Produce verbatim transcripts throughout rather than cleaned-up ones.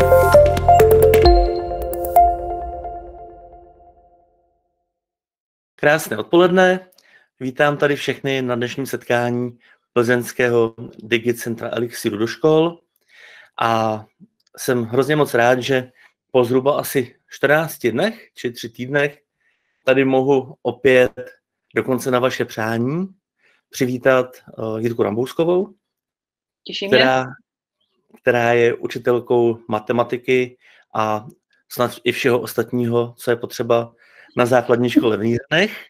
Krásné odpoledne, vítám tady všechny na dnešním setkání plzeňského DigiCentra Elixiru do škol a jsem hrozně moc rád, že po zhruba asi čtrnácti dnech či tři týdnech tady mohu opět dokonce na vaše přání přivítat uh, Jitku Rambouskovou, která, která je učitelkou matematiky a snad i všeho ostatního, co je potřeba na základní škole v Nířanech.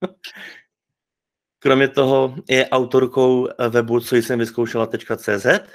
Kromě toho je autorkou webu co jsem vyzkoušela tečka cé zet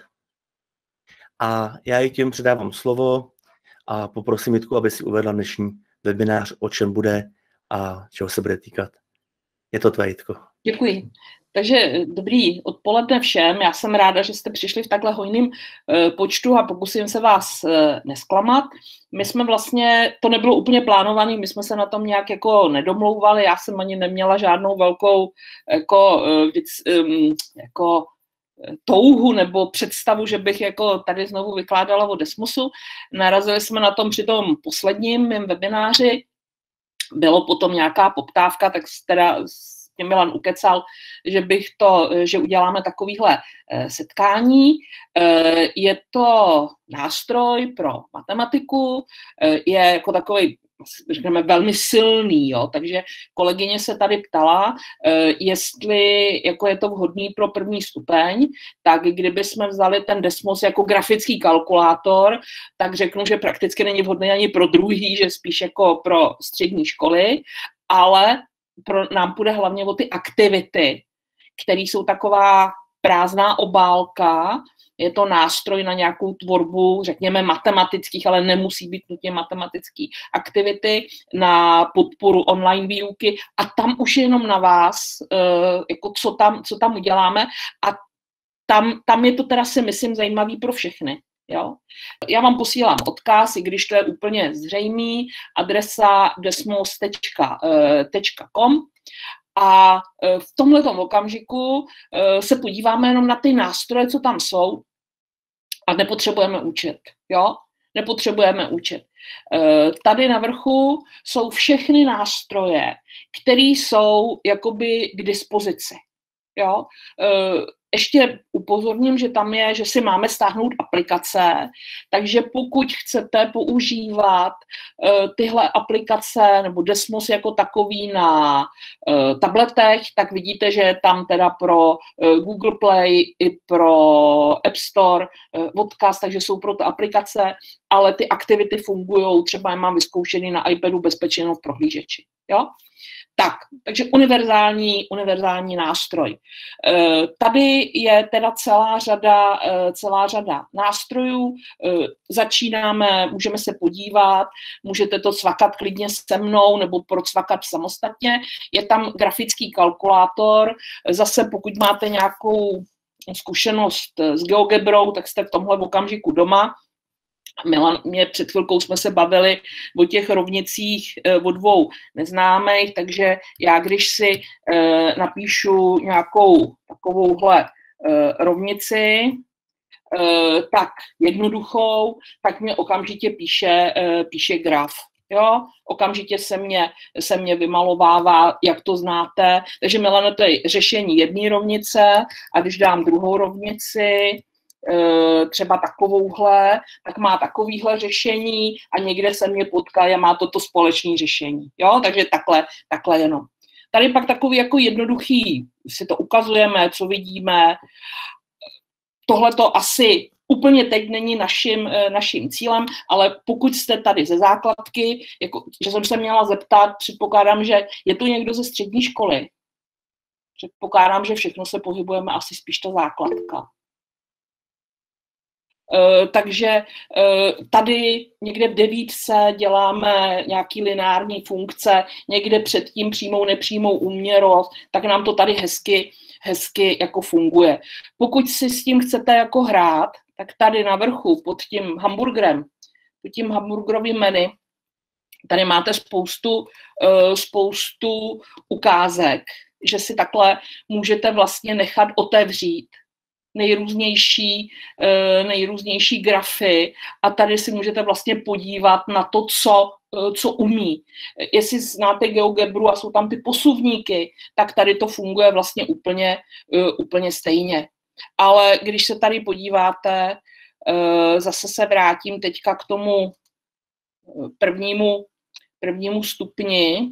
a já jí tím předávám slovo a poprosím Jitku, aby si uvedla dnešní webinář, o čem bude a čeho se bude týkat. Je to tvé, Jitko. Děkuji. Takže dobrý odpoledne všem. Já jsem ráda, že jste přišli v takhle hojném uh, počtu a pokusím se vás uh, nesklamat. My jsme vlastně, to nebylo úplně plánované, my jsme se na tom nějak jako nedomlouvali, já jsem ani neměla žádnou velkou jako, uh, víc, um, jako touhu nebo představu, že bych jako tady znovu vykládala o Desmosu. Narazili jsme na tom při tom posledním mém webináři, bylo potom nějaká poptávka, tak teda mě Milan ukecal, že bych to, že uděláme takovýhle setkání. Je to nástroj pro matematiku, je jako takový, řekneme, velmi silný, jo? Takže kolegyně se tady ptala, jestli jako je to vhodný pro první stupeň, tak kdyby jsme vzali ten Desmos jako grafický kalkulátor, tak řeknu, že prakticky není vhodný ani pro druhý, že spíš jako pro střední školy, ale pro, nám půjde hlavně o ty aktivity, které jsou taková prázdná obálka, je to nástroj na nějakou tvorbu, řekněme, matematických, ale nemusí být nutně matematický aktivity, na podporu online výuky a tam už je jenom na vás, jako co tam, co tam uděláme a tam, tam je to teda si myslím zajímavý pro všechny. Jo? Já vám posílám odkaz, i když to je úplně zřejmý, adresa desmos tečka com a v tomhletom okamžiku se podíváme jenom na ty nástroje, co tam jsou a nepotřebujeme účet. Jo? Nepotřebujeme účet. Tady na vrchu jsou všechny nástroje, které jsou jakoby k dispozici. Jo? Ještě upozorním, že tam je, že si máme stáhnout aplikace, takže pokud chcete používat uh, tyhle aplikace nebo Desmos jako takový na uh, tabletech, tak vidíte, že je tam teda pro uh, Google Play i pro App Store uh, odkaz, takže jsou pro to aplikace, ale ty aktivity fungují, třeba je mám vyzkoušený na iPadu bezpečně v prohlížeči. Jo? Tak, takže univerzální, univerzální nástroj. Tady je teda celá řada, celá řada nástrojů. Začínáme, můžeme se podívat, můžete to cvakat klidně se mnou nebo procvakat samostatně. Je tam grafický kalkulátor. Zase pokud máte nějakou zkušenost s GeoGebrou, tak jste v tomhle okamžiku doma. Milan, mě před chvilkou jsme se bavili o těch rovnicích o dvou neznámých, takže já když si e, napíšu nějakou takovouhle e, rovnici, e, tak jednoduchou, tak mě okamžitě píše, e, píše graf. Jo? Okamžitě se mě, se mě vymalovává, jak to znáte. Takže Milan, to je řešení jedné rovnice a když dám druhou rovnici, třeba takovouhle, tak má takovýhle řešení a někde se mě potká a má toto společné řešení. Jo? Takže takhle, takhle jenom. Tady pak takový jako jednoduchý, si to ukazujeme, co vidíme. Tohle to asi úplně teď není naším, naším cílem, ale pokud jste tady ze základky, jako, že jsem se měla zeptat, předpokládám, že je tu někdo ze střední školy. Předpokládám, že všechno se pohybujeme asi spíš ta základka. Uh, takže uh, tady někde v devítce děláme nějaký lineární funkce, někde předtím přímou, nepřímou úměrost, tak nám to tady hezky, hezky jako funguje. Pokud si s tím chcete jako hrát, tak tady na vrchu pod tím hamburgerem, pod tím hamburgerovým menu, tady máte spoustu, uh, spoustu ukázek, že si takhle můžete vlastně nechat otevřít nejrůznější, nejrůznější grafy a tady si můžete vlastně podívat na to, co, co umí. Jestli znáte GeoGebru a jsou tam ty posuvníky, tak tady to funguje vlastně úplně, úplně stejně. Ale když se tady podíváte, zase se vrátím teďka k tomu prvnímu, prvnímu stupni,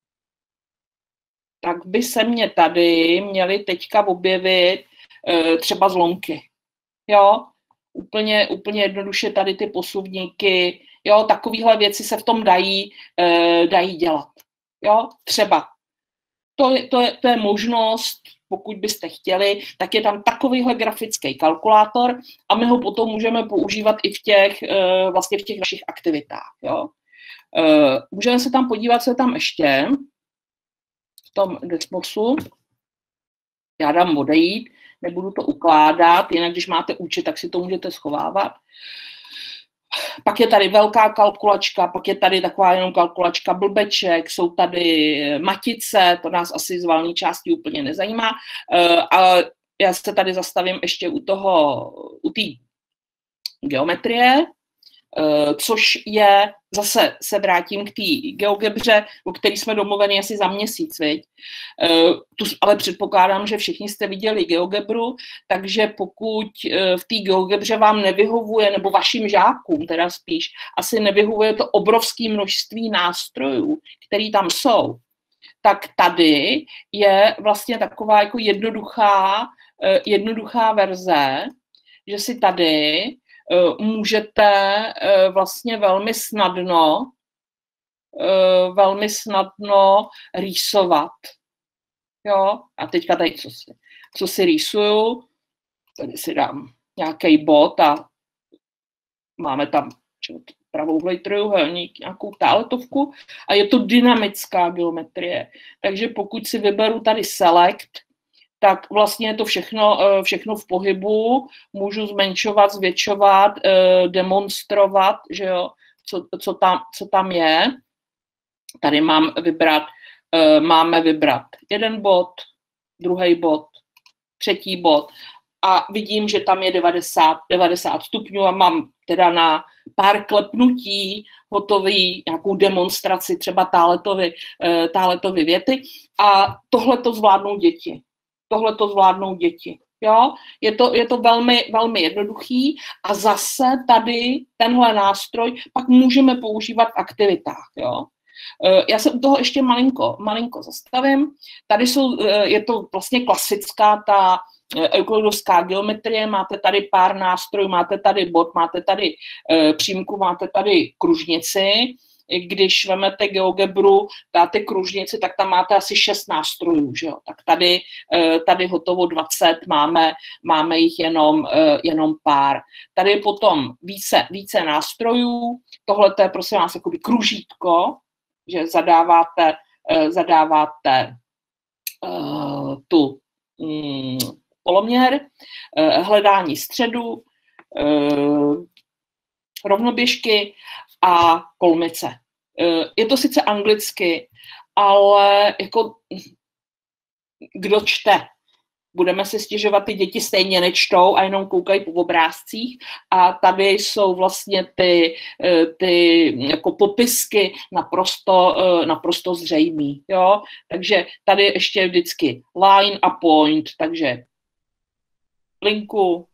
tak by se mě tady měly teďka objevit třeba zlomky. Jo, úplně, úplně jednoduše tady ty posuvníky, jo, takovéhle věci se v tom dají, dají dělat. Jo, třeba. To je, to, je, to je možnost, pokud byste chtěli, tak je tam takovýhle grafický kalkulátor a my ho potom můžeme používat i v těch, vlastně v těch našich aktivitách. Jo. Můžeme se tam podívat, co je tam ještě v tom Desmoxu. Já dám odejít, nebudu to ukládat, jinak když máte účet, tak si to můžete schovávat. Pak je tady velká kalkulačka, pak je tady taková jenom kalkulačka blbeček, jsou tady matice, to nás asi z valné části úplně nezajímá, ale já se tady zastavím ještě u toho, u té geometrie, což je, zase se vrátím k té GeoGebře, o který jsme domluveni asi za měsíc, viď? Tu, ale předpokládám, že všichni jste viděli GeoGebru, takže pokud v té GeoGebře vám nevyhovuje, nebo vašim žákům teda spíš, asi nevyhovuje to obrovské množství nástrojů, které tam jsou, tak tady je vlastně taková jako jednoduchá, jednoduchá verze, že si tady můžete vlastně velmi snadno, velmi snadno rýsovat. Jo? A teďka tady, co si, co si rýsuju, tady si dám nějaký bod a máme tam pravouhlej trojuhelník, nějakou táletovku a je to dynamická geometrie. Takže pokud si vyberu tady select, tak vlastně je to všechno, všechno v pohybu, můžu zmenšovat, zvětšovat, demonstrovat, že jo, co, co, tam, co tam je. Tady mám vybrat, máme vybrat jeden bod, druhý bod, třetí bod a vidím, že tam je devadesát, devadesát stupňů a mám teda na pár klepnutí hotový nějakou demonstraci, třeba táletovy, táletovy věty a tohle to zvládnou děti. Tohle to zvládnou děti. Jo? Je to, je to velmi, velmi jednoduchý a zase tady tenhle nástroj pak můžeme používat v aktivitách. Jo? Já se u toho ještě malinko, malinko zastavím. Tady jsou, je to vlastně klasická ta euklidovská geometrie, máte tady pár nástrojů, máte tady bod, máte tady přímku, máte tady kružnici. Když vemete GeoGebru, dáte kružnici, tak tam máte asi šest nástrojů, že jo? Tak tady, tady hotovo dvacet, máme, máme jich jenom, jenom pár. Tady je potom více, více nástrojů, tohle je prosím vás jakoby kružítko, že zadáváte, zadáváte uh, tu um, poloměr, uh, hledání středu, uh, rovnoběžky a kolmice. Je to sice anglicky, ale jako kdo čte? Budeme si stěžovat, ty děti stejně nečtou a jenom koukají po obrázcích a tady jsou vlastně ty, ty jako popisky naprosto, naprosto zřejmý. Jo? Takže tady ještě vždycky line a point, takže linku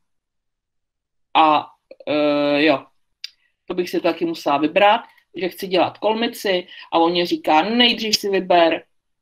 a uh, jo, to bych si taky musela vybrat, že chci dělat kolmici a on mě říká, nejdřív si vyber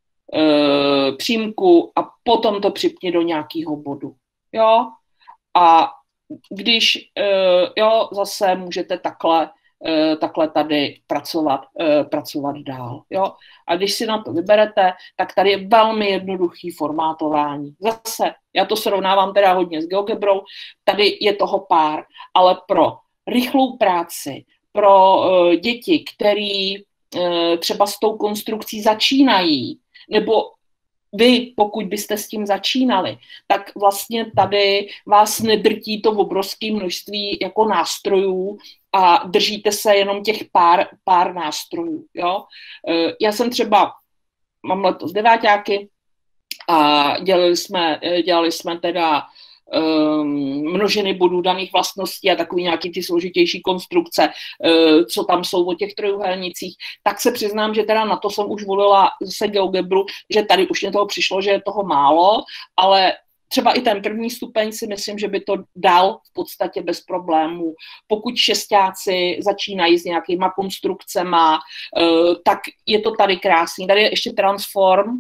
e, přímku a potom to připni do nějakého bodu. Jo? A když, e, jo, zase můžete takhle, e, takhle tady pracovat, e, pracovat dál. Jo? A když si na to vyberete, tak tady je velmi jednoduchý formátování. Zase, já to srovnávám teda hodně s GeoGebrou, tady je toho pár, ale pro rychlou práci, pro uh, děti, který uh, třeba s tou konstrukcí začínají, nebo vy, pokud byste s tím začínali, tak vlastně tady vás nedrtí to obrovské množství jako nástrojů a držíte se jenom těch pár, pár nástrojů. Jo? Uh, já jsem třeba, mám letos deváťáky a dělali jsme, dělali jsme teda množiny bodů daných vlastností a takový nějaký ty složitější konstrukce, uh, co tam jsou o těch trojuhelnících, tak se přiznám, že teda na to jsem už volila zase GeoGebru, že tady už mě toho přišlo, že je toho málo, ale třeba i ten první stupeň si myslím, že by to dal v podstatě bez problémů. Pokud šestáci začínají s nějakýma konstrukcema, tak je to tady krásný. Tady je ještě transform,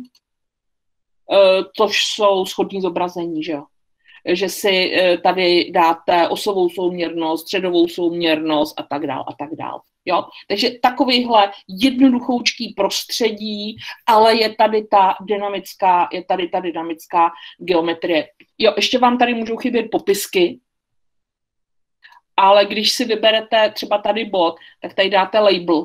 což jsou shodní zobrazení, že jo. Že si tady dáte osovou souměrnost, středovou souměrnost a tak dál a tak dál. Jo? Takže takovýhle jednoduchoučký prostředí, ale je tady ta dynamická, je tady ta dynamická geometrie. Jo, ještě vám tady můžou chybět popisky, ale když si vyberete třeba tady bod, tak tady dáte label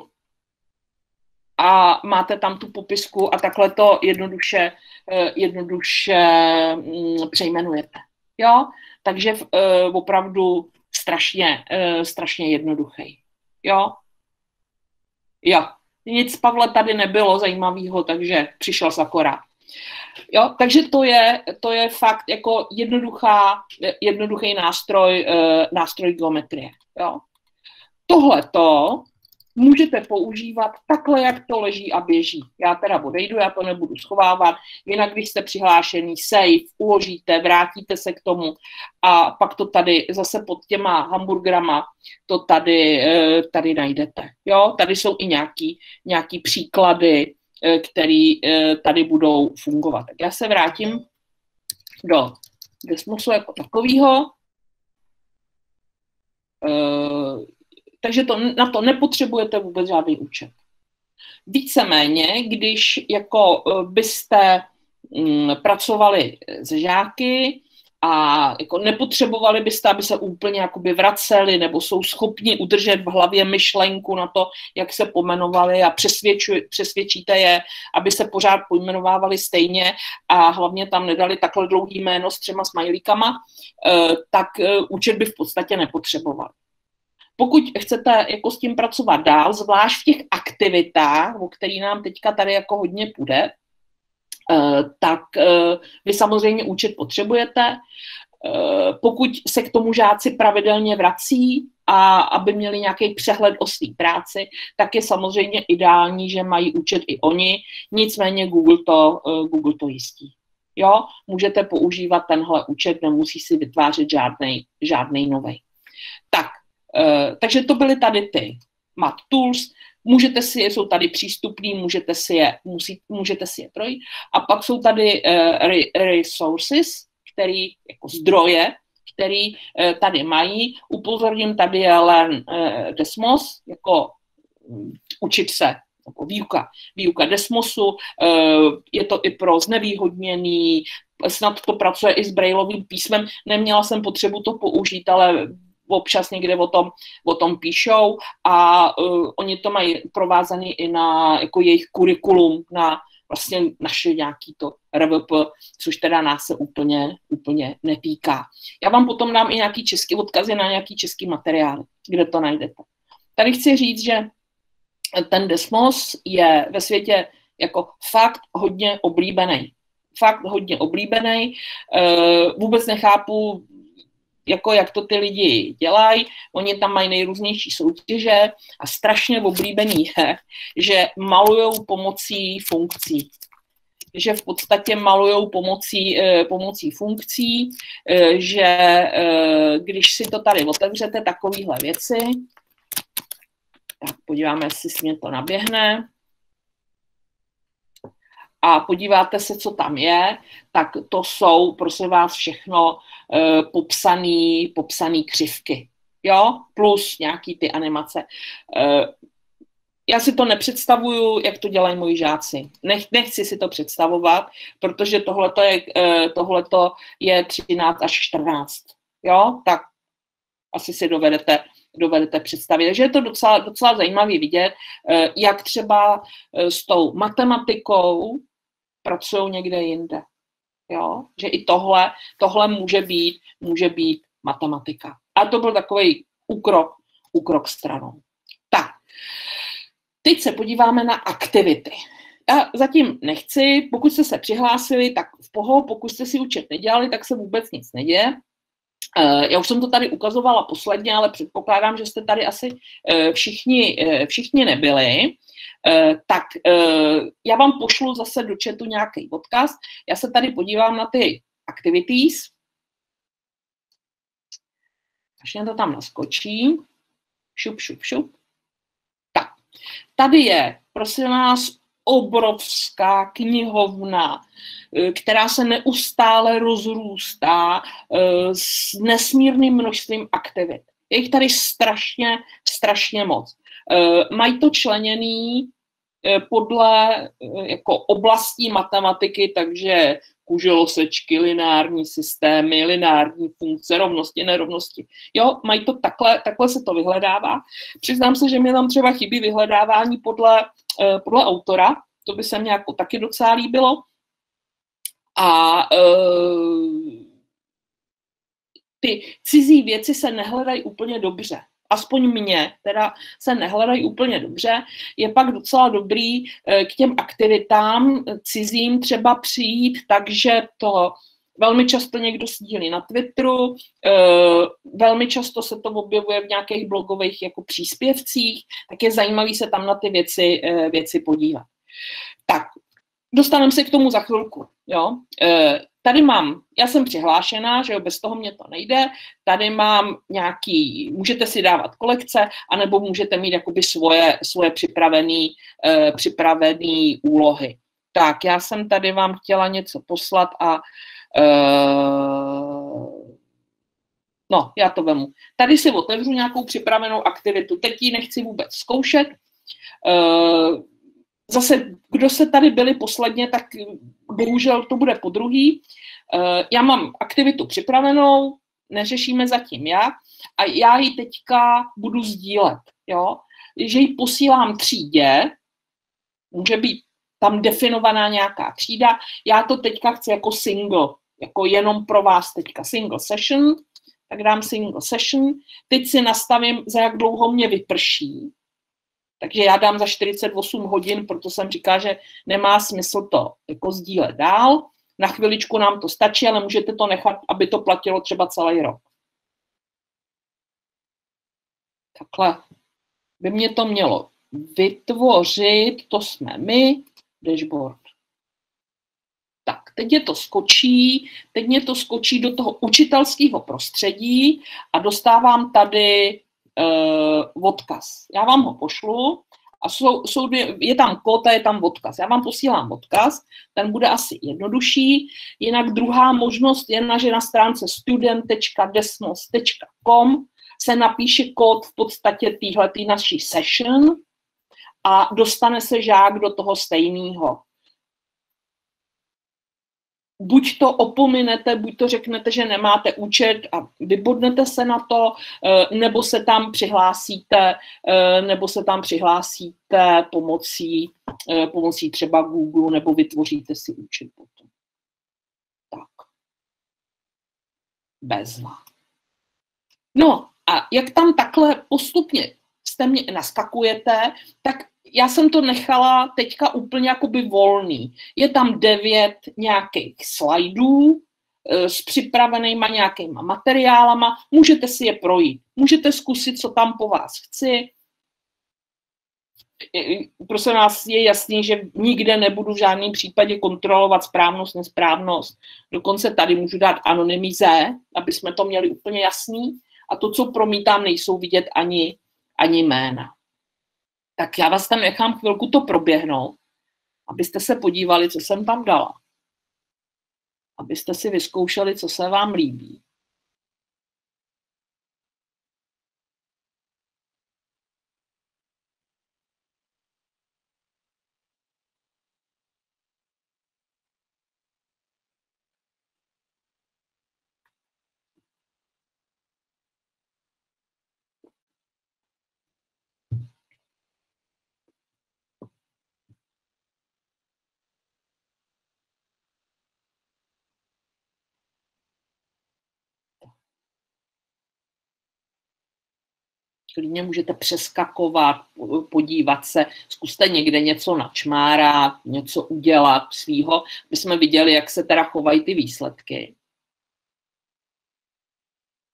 a máte tam tu popisku a takhle to jednoduše, jednoduše přejmenujete. Jo? Takže uh, opravdu strašně, uh, strašně jednoduchý. Jo? Jo. Nic, Pavle, tady nebylo zajímavého, takže přišel z akorát. Jo? Takže to je, to je fakt jako jednoduchá, jednoduchý nástroj, uh, nástroj geometrie. Jo? Tohleto můžete používat takhle, jak to leží a běží. Já teda odejdu, já to nebudu schovávat, jinak když jste přihlášený, save, uložíte, vrátíte se k tomu a pak to tady zase pod těma hamburgerama to tady, tady najdete. Jo? Tady jsou i nějaký, nějaký příklady, které tady budou fungovat. Tak já se vrátím do Desmosu jako takového. Takže to, na to nepotřebujete vůbec žádný účet. Víceméně, když jako byste m, pracovali s žáky a jako nepotřebovali byste, aby se úplně jakoby vraceli nebo jsou schopni udržet v hlavě myšlenku na to, jak se pomenovali a přesvědčíte je, aby se pořád pojmenovávali stejně a hlavně tam nedali takhle dlouhý jméno s třema smajlíkama, tak účet by v podstatě nepotřeboval. Pokud chcete jako s tím pracovat dál, zvlášť v těch aktivitách, o který nám teďka tady jako hodně půjde, tak vy samozřejmě účet potřebujete. Pokud se k tomu žáci pravidelně vrací a aby měli nějaký přehled o své práci, tak je samozřejmě ideální, že mají účet i oni, nicméně Google to, Google to jistí. Jo? Můžete používat tenhle účet, nemusí si vytvářet žádnej, žádnej novej. Tak, Uh, takže to byly tady ty Mat Tools, můžete si je, jsou tady přístupný, můžete si je, musí, můžete si je projít. A pak jsou tady uh, re, resources, který, jako zdroje, který uh, tady mají. Upozorním, tady je Learn uh, Desmos, jako um, učit se, jako výuka, výuka Desmosu, uh, je to i pro znevýhodněný, snad to pracuje i s brailovým písmem, neměla jsem potřebu to použít, ale občas někde o tom, o tom píšou a uh, oni to mají provázaný i na jako jejich kurikulum, na vlastně naše nějaký to R V P, což teda nás se úplně, úplně netýká. Já vám potom dám i nějaký český odkazy na nějaký český materiál, kde to najdete. Tady chci říct, že ten Desmos je ve světě jako fakt hodně oblíbený. Fakt hodně oblíbený. Uh, vůbec nechápu, jako jak to ty lidi dělají, oni tam mají nejrůznější soutěže a strašně oblíbený je, že malujou pomocí funkcí. Že v podstatě malujou pomocí, pomocí funkcí, že když si to tady otevřete, takovéhle věci, tak podíváme, jestli si mě to naběhne, a podíváte se, co tam je, tak to jsou, prosím vás, všechno uh, popsaný, popsaný křivky, jo, plus nějaký ty animace. Uh, já si to nepředstavuju, jak to dělají moji žáci. Nech, nechci si to představovat, protože tohleto je, uh, tohleto je třináct až čtrnáct, jo, tak asi si dovedete, dovedete představit. Takže je to docela, docela zajímavý vidět, uh, jak třeba uh, s tou matematikou pracují někde jinde. Jo? Že i tohle, tohle může být, může být matematika. A to byl takový úkrok, úkrok stranou. Tak, teď se podíváme na aktivity. Já zatím nechci, pokud jste se přihlásili, tak v poho, pokud jste si účet nedělali, tak se vůbec nic neděje. Já už jsem to tady ukazovala posledně, ale předpokládám, že jste tady asi všichni, všichni nebyli. Tak já vám pošlu zase do chatu nějaký odkaz. Já se tady podívám na ty activities. Až mě to tam naskočí. Šup, šup, šup. Tak, tady je, prosím vás, obrovská knihovna, která se neustále rozrůstá s nesmírným množstvím aktivit. Je jich tady strašně, strašně moc. Mají to členěný podle jako oblastí matematiky, takže kuželosečky, lineární systémy, lineární funkce, rovnosti, nerovnosti. Jo, mají to takhle, takhle se to vyhledává. Přiznám se, že mě tam třeba chybí vyhledávání podle, podle autora, to by se mně jako taky docela líbilo. A uh, ty cizí věci se nehledají úplně dobře. Aspoň mě teda se nehledají úplně dobře. Je pak docela dobrý k těm aktivitám cizím třeba přijít, takže to velmi často někdo sdílí na Twitteru, velmi často se to objevuje v nějakých blogových jako příspěvcích, tak je zajímavý se tam na ty věci, věci podívat. Tak, dostaneme se k tomu za chvilku. Jo? Tady mám, já jsem přihlášená, že jo, bez toho mě to nejde, tady mám nějaký, můžete si dávat kolekce, anebo můžete mít jakoby svoje, svoje připravené eh, připravený úlohy. Tak, já jsem tady vám chtěla něco poslat a eh, no, já to vemu. Tady si otevřu nějakou připravenou aktivitu, teď ji nechci vůbec zkoušet. Eh, Zase, kdo se tady byli posledně, tak bohužel to bude po druhý. Já mám aktivitu připravenou, neřešíme zatím jak, a já ji teďka budu sdílet. Jo? Že ji posílám třídě, může být tam definovaná nějaká třída, já to teďka chci jako single, jako jenom pro vás teďka single session, tak dám single session, teď si nastavím, za jak dlouho mě vyprší. Takže já dám za čtyřicet osm hodin, proto jsem říkala, že nemá smysl to jako sdílet dál. Na chviličku nám to stačí, ale můžete to nechat, aby to platilo třeba celý rok. Takhle by mě to mělo vytvořit, to jsme my, dashboard. Tak, teď je to skočí, teď mě to skočí do toho učitelského prostředí a dostávám tady Uh, odkaz. Já vám ho pošlu a jsou, jsou, je tam kód a je tam odkaz. Já vám posílám odkaz, ten bude asi jednodušší. Jinak druhá možnost je, na, že na stránce student tečka desmos tečka com se napíše kód v podstatě téhletý naší session a dostane se žák do toho stejného. Buď to opominete, buď to řeknete, že nemáte účet a vybodnete se na to, nebo se tam přihlásíte, nebo se tam přihlásíte pomocí, pomocí třeba Google, nebo vytvoříte si účet potom. Tak. Bezva. No a jak tam takhle postupně jste mě naskakujete, tak já jsem to nechala teďka úplně jakoby volný. Je tam devět nějakých slajdů e, s připravenýma nějakýma materiálama. Můžete si je projít. Můžete zkusit, co tam po vás chci. E, prosím vás, je jasný, že nikde nebudu v žádném případě kontrolovat správnost, nesprávnost. Dokonce tady můžu dát anonymize, aby jsme to měli úplně jasný. A to, co promítám, nejsou vidět ani, ani jména. Tak já vás tam nechám chvilku to proběhnout, abyste se podívali, co jsem tam dala. Abyste si vyzkoušeli, co se vám líbí. Klidně můžete přeskakovat, podívat se, zkuste někde něco načmárat, něco udělat svýho, aby jsme viděli, jak se teda chovají ty výsledky.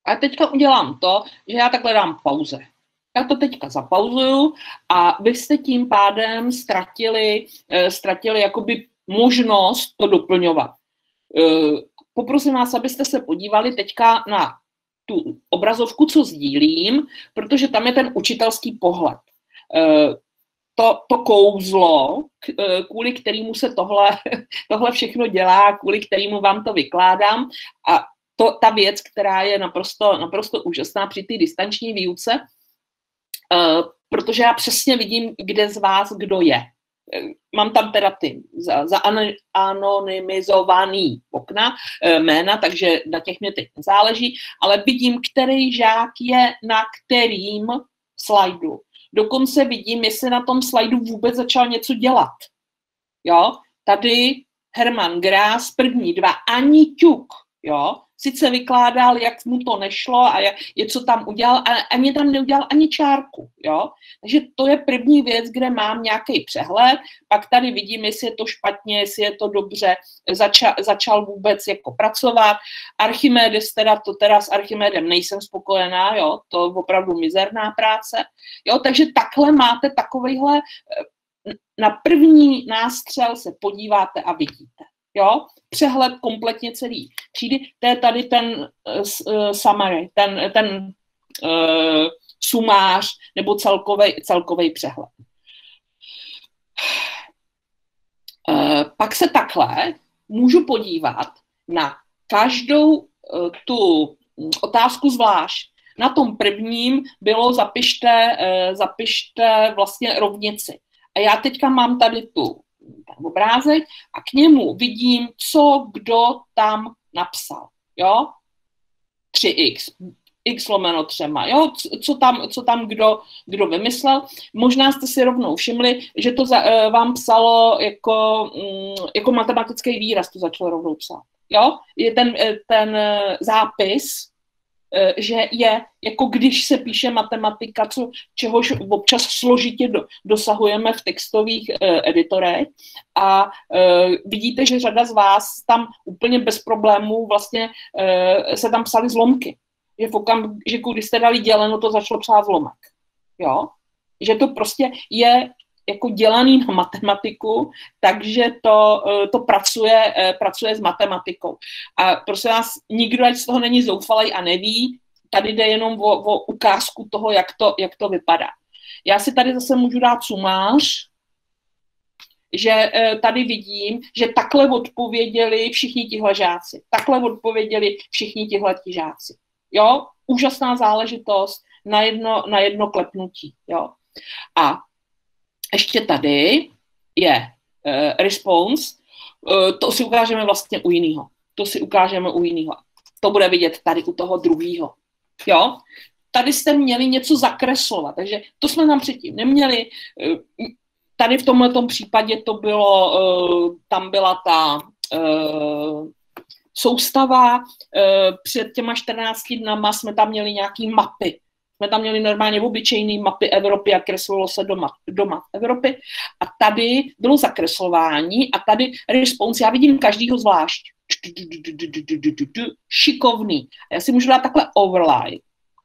A teďka udělám to, že já takhle dám pauze. Já to teďka zapauzuju a vy jste tím pádem ztratili, eh, ztratili jakoby možnost to doplňovat. Eh, poprosím vás, abyste se podívali teďka na tu obrazovku, co sdílím, protože tam je ten učitelský pohled. Eh, to, to kouzlo, kvůli kterému se tohle, tohle všechno dělá, kvůli kterému vám to vykládám a to, ta věc, která je naprosto, naprosto úžasná při té distanční výuce, uh, protože já přesně vidím, kde z vás kdo je. Mám tam teda ty za, za anonymizovaný okna, uh, jména, takže na těch mě teď nezáleží, ale vidím, který žák je na kterým slajdu. Dokonce vidím, jestli na tom slajdu vůbec začal něco dělat. Jo? Tady Herman Grás, první dva, ani ťuk, jo? Sice vykládal, jak mu to nešlo a jak, je, co tam udělal, ale ani tam neudělal ani čárku. Jo? Takže to je první věc, kde mám nějaký přehled, pak tady vidím, jestli je to špatně, jestli je to dobře, začal, začal vůbec jako pracovat. Archimedes, teda to teda s Archimedem nejsem spokojená, jo? To je opravdu mizerná práce. Jo? Takže takhle máte takovejhle, na první nástřel se podíváte a vidíte. Jo? Přehled kompletně celý třídy, to je tady ten uh, summary, ten, ten uh, sumář nebo celkový celkový přehled. Uh, pak se takhle můžu podívat na každou uh, tu otázku zvlášť. Na tom prvním bylo zapište, uh, zapište vlastně rovnici. A já teďka mám tady tu obrázek a k němu vidím, co kdo tam napsal, jo, tři x, x lomeno třema, jo, co tam, co tam kdo, kdo vymyslel. Možná jste si rovnou všimli, že to za, vám psalo jako, jako matematický výraz, to začalo rovnou psát, jo, je ten, ten zápis, že je, jako když se píše matematika, co, čehož občas složitě do, dosahujeme v textových eh, editorech a eh, vidíte, že řada z vás tam úplně bez problémů vlastně eh, se tam psali zlomky. Že v okamžiku, když jste dali děleno, to začalo psát zlomek. Jo? Že to prostě je jako dělaný na matematiku, takže to, to pracuje, pracuje s matematikou. A prosím vás, nikdo ať z toho není zoufalej a neví, tady jde jenom o, o ukázku toho, jak to, jak to vypadá. Já si tady zase můžu dát sumář, že tady vidím, že takhle odpověděli všichni tihle žáci. Takhle odpověděli všichni tihle žáci. Jo? Úžasná záležitost na jedno, na jedno klepnutí. Jo? A ještě tady je uh, response, uh, to si ukážeme vlastně u jiného. To si ukážeme u jiného. To bude vidět tady u toho druhého. Jo? Tady jste měli něco zakreslovat, takže to jsme tam předtím neměli. Uh, tady v tomhletom případě to bylo, uh, tam byla ta uh, soustava, uh, před těma čtrnácti dnama jsme tam měli nějaký mapy. Jsme tam měli normálně obyčejné mapy Evropy a kreslilo se doma, doma Evropy. A tady bylo zakreslování a tady response, já vidím každýho zvlášť. Šikovný. A já si můžu dát takhle overlay.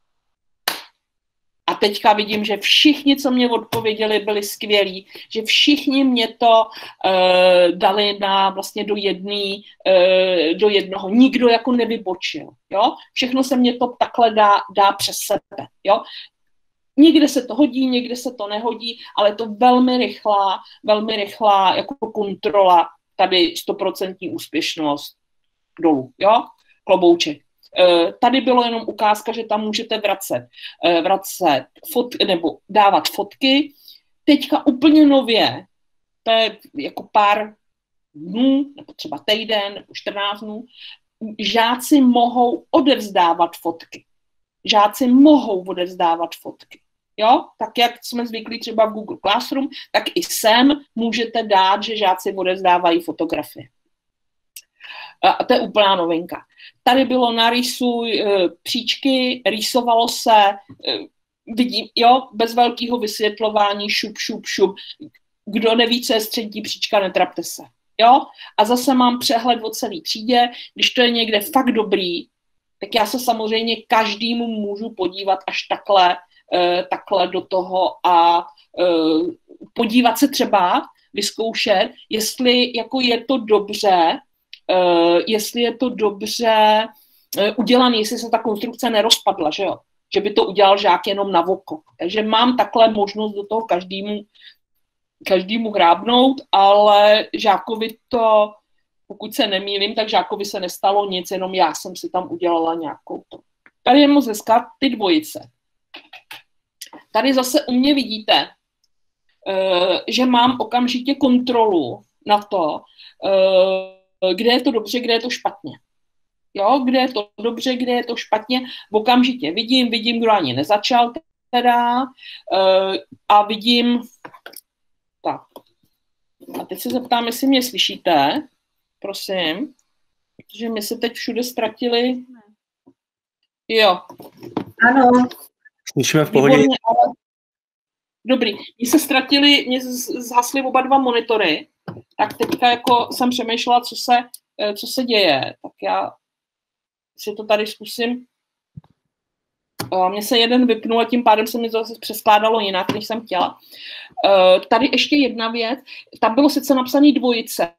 A teďka vidím, že všichni, co mě odpověděli, byli skvělí, že všichni mě to uh, dali na vlastně do jedný, uh, do jednoho. Nikdo jako nevybočil, jo? Všechno se mě to takhle dá, dá přes sebe, jo? Někde se to hodí, někde se to nehodí, ale je to velmi rychlá, velmi rychlá jako kontrola, tady stoprocentní úspěšnost dolů, jo? Klobouček. Tady bylo jenom ukázka, že tam můžete vracet, vracet fotky, nebo dávat fotky. Teďka úplně nově, to je jako pár dnů, nebo třeba týden, nebo čtrnáct dnů, žáci mohou odevzdávat fotky. Žáci mohou odevzdávat fotky. Jo? Tak jak jsme zvyklí třeba v Google Classroom, tak i sem můžete dát, že žáci odevzdávají fotografie. A to je úplná novinka. Tady bylo narysuj e, příčky, rýsovalo se, e, vidím, jo, bez velkého vysvětlování, šup, šup, šup. Kdo neví, co je střední příčka, netrapte se. Jo? A zase mám přehled o celé třídě. Když to je někde fakt dobrý, tak já se samozřejmě každému můžu podívat až takhle, uh, takhle do toho a uh, podívat se třeba, vyzkoušet, jestli jako je to dobře, uh, jestli je to dobře uh, udělaný, jestli se ta konstrukce nerozpadla, že jo? Že by to udělal žák jenom na oko. Takže mám takhle možnost do toho každému, každému hrábnout, ale žákovi to, pokud se nemýlím, tak žákovi se nestalo nic, jenom já jsem si tam udělala nějakou to. Tady je moc hezká ty dvojice. Tady zase u mě vidíte, uh, že mám okamžitě kontrolu na to, uh, kde je to dobře, kde je to špatně. Jo, kde je to dobře, kde je to špatně, okamžitě vidím, vidím, kdo ani nezačal teda uh, a vidím, tak. A teď se zeptám, jestli mě slyšíte, prosím, protože my se teď všude ztratili. Jo. Ano. Slyšíme v pohodě. Výborně, ale... Dobrý, mě se ztratili, mě zhasly oba dva monitory, tak teďka jako jsem přemýšlela, co se, co se děje, tak já si to tady zkusím. Mně se jeden vypnul a tím pádem se mi to zase přeskládalo jinak, než jsem chtěla. Tady ještě jedna věc, tam bylo sice napsané dvojice,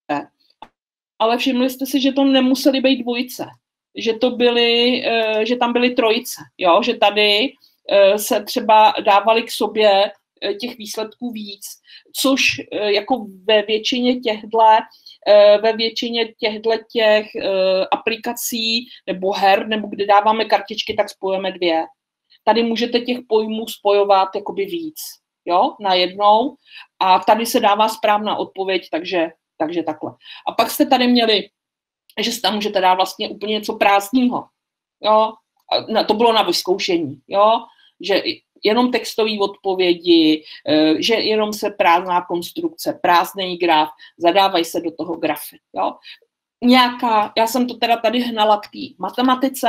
ale všimli jste si, že to nemusely být dvojice, že to byly, že tam byly trojice, jo? Že tady se třeba dávali k sobě těch výsledků víc, což jako ve většině těchto ve většině těchto těch aplikací nebo her, nebo kde dáváme kartičky, tak spojujeme dvě. Tady můžete těch pojmů spojovat jakoby víc, jo, najednou a tady se dává správná odpověď, takže, takže takhle. A pak jste tady měli, že si tam můžete dát vlastně úplně něco prázdného, jo, a to bylo na vyzkoušení, jo, že jenom textové odpovědi, že jenom se prázdná konstrukce, prázdný graf, zadávají se do toho grafy. Jo? Nějaká, já jsem to teda tady hnala k té matematice,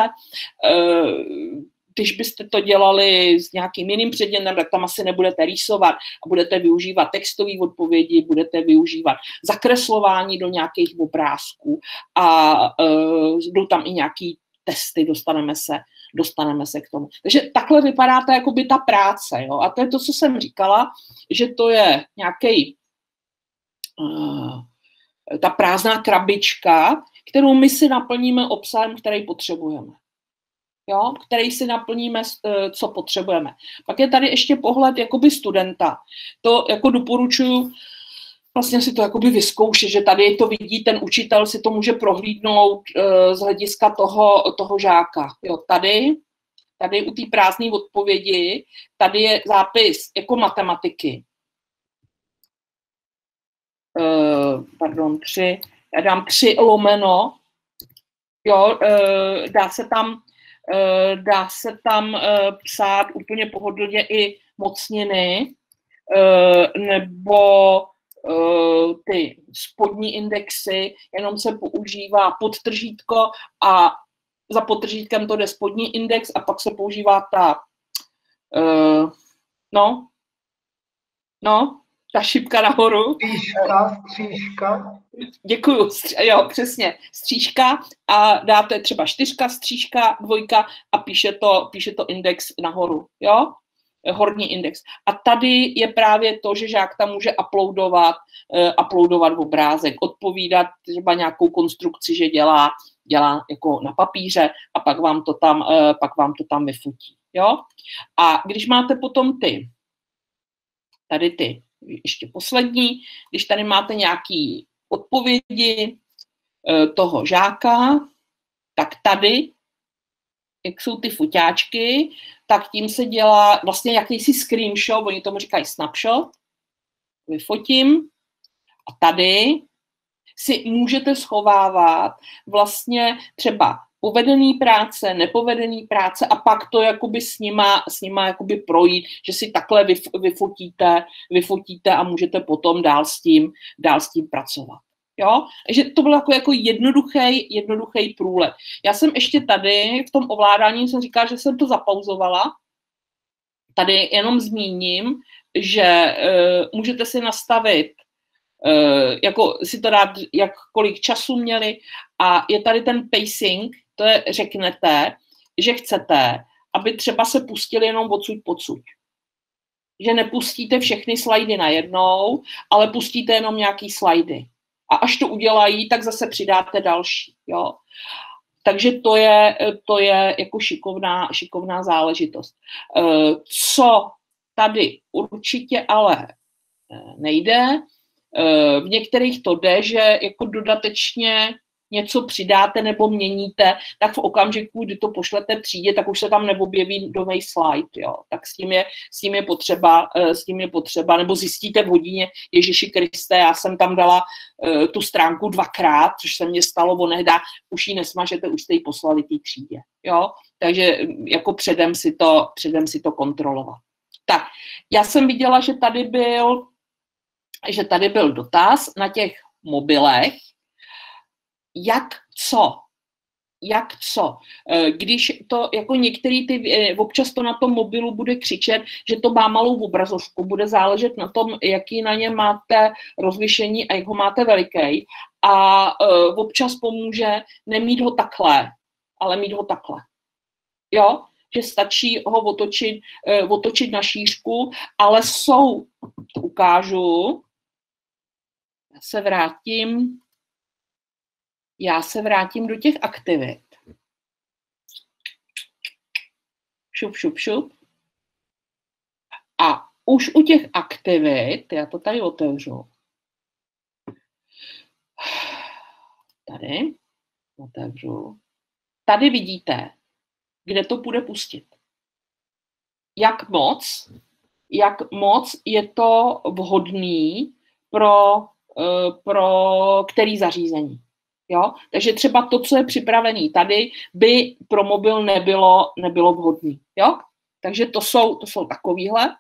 když byste to dělali s nějakým jiným předmětem, tak tam asi nebudete rýsovat a budete využívat textové odpovědi, budete využívat zakreslování do nějakých obrázků a jdou tam i nějaký testy, dostaneme se, dostaneme se k tomu. Takže takhle vypadá to jakoby ta práce, jo? A to je to, co jsem říkala, že to je nějaký uh, ta prázdná krabička, kterou my si naplníme obsahem, který potřebujeme. Jo? Který si naplníme, uh, co potřebujeme. Pak je tady ještě pohled jakoby studenta. To jako doporučuji vlastně si to jakoby vyzkoušet, že tady to vidí, ten učitel si to může prohlídnout uh, z hlediska toho, toho žáka. Jo, tady, tady u té prázdné odpovědi, tady je zápis jako matematiky. Uh, pardon, tři, já dám tři lomeno, jo, uh, dá se tam, uh, dá se tam uh, psát úplně pohodlně i mocniny, uh, nebo Uh, ty spodní indexy, jenom se používá podtržítko a za podtržítkem to jde spodní index a pak se používá ta uh, no no, ta šipka nahoru. Střížka, střížka. Děkuju, stři- jo, přesně, střížka a dáte třeba čtyřka, střížka, dvojka a píše to, píše to index nahoru, jo? Horní index. A tady je právě to, že žák tam může uploadovat, uh, uploadovat obrázek, odpovídat třeba nějakou konstrukci, že dělá, dělá jako na papíře a pak vám to tam, uh, pak vám to tam vyfutí. Jo? A když máte potom ty, tady ty, ještě poslední, když tady máte nějaký odpovědi uh, toho žáka, tak tady, jak jsou ty fuťáčky, tak tím se dělá vlastně jakýsi screenshot, oni tomu říkají snapshot, vyfotím a tady si můžete schovávat vlastně třeba povedený práce, nepovedený práce a pak to jakoby s nima, s nima jakoby projít, že si takhle vyfotíte, vyfotíte a můžete potom dál s tím, dál s tím pracovat. Jo? Takže to byl jako, jako jednoduchý, jednoduchý průlet. Já jsem ještě tady v tom ovládání jsem říkala, že jsem to zapauzovala. Tady jenom zmíním, že uh, můžete si nastavit, uh, jako si to dát, jak kolik času měli a je tady ten pacing, to je, řeknete, že chcete, aby třeba se pustili jenom odsud pocud. Že nepustíte všechny slajdy najednou, ale pustíte jenom nějaký slajdy. A až to udělají, tak zase přidáte další. Jo? Takže to je, to je jako šikovná, šikovná záležitost. Co tady určitě ale nejde, v některých to jde, že jako dodatečně něco přidáte nebo měníte, tak v okamžiku, kdy to pošlete třídě, tak už se tam neobjeví nový slide, jo. Tak s tím je, s tím je potřeba, s tím je potřeba, nebo zjistíte v hodině, Ježíši Kriste, já jsem tam dala uh, tu stránku dvakrát, což se mně stalo, onehda už ji nesmažete, už jste ji poslali té třídě, jo. Takže jako předem si to, předem si to kontrolovat. Tak, já jsem viděla, že tady byl, že tady byl dotaz na těch mobilech, jak co, jak co. Když to, jako některý ty, občas to na tom mobilu bude křičet, že to má malou obrazovku, bude záležet na tom, jaký na něm máte rozlišení a jak ho máte veliký. A uh, občas pomůže nemít ho takhle, ale mít ho takhle. Jo? Že stačí ho otočit, uh, otočit na šířku, ale jsou, to ukážu, já se vrátím, Já se vrátím do těch aktivit. Šup, šup, šup. A už u těch aktivit, já to tady otevřu. Tady otevřu. Tady vidíte, kde to půjde pustit. Jak moc, jak moc je to vhodný pro, pro který zařízení. Jo? Takže třeba to, co je připravené tady, by pro mobil nebylo, nebylo vhodné. Jo? Takže to jsou, to jsou takovýhle.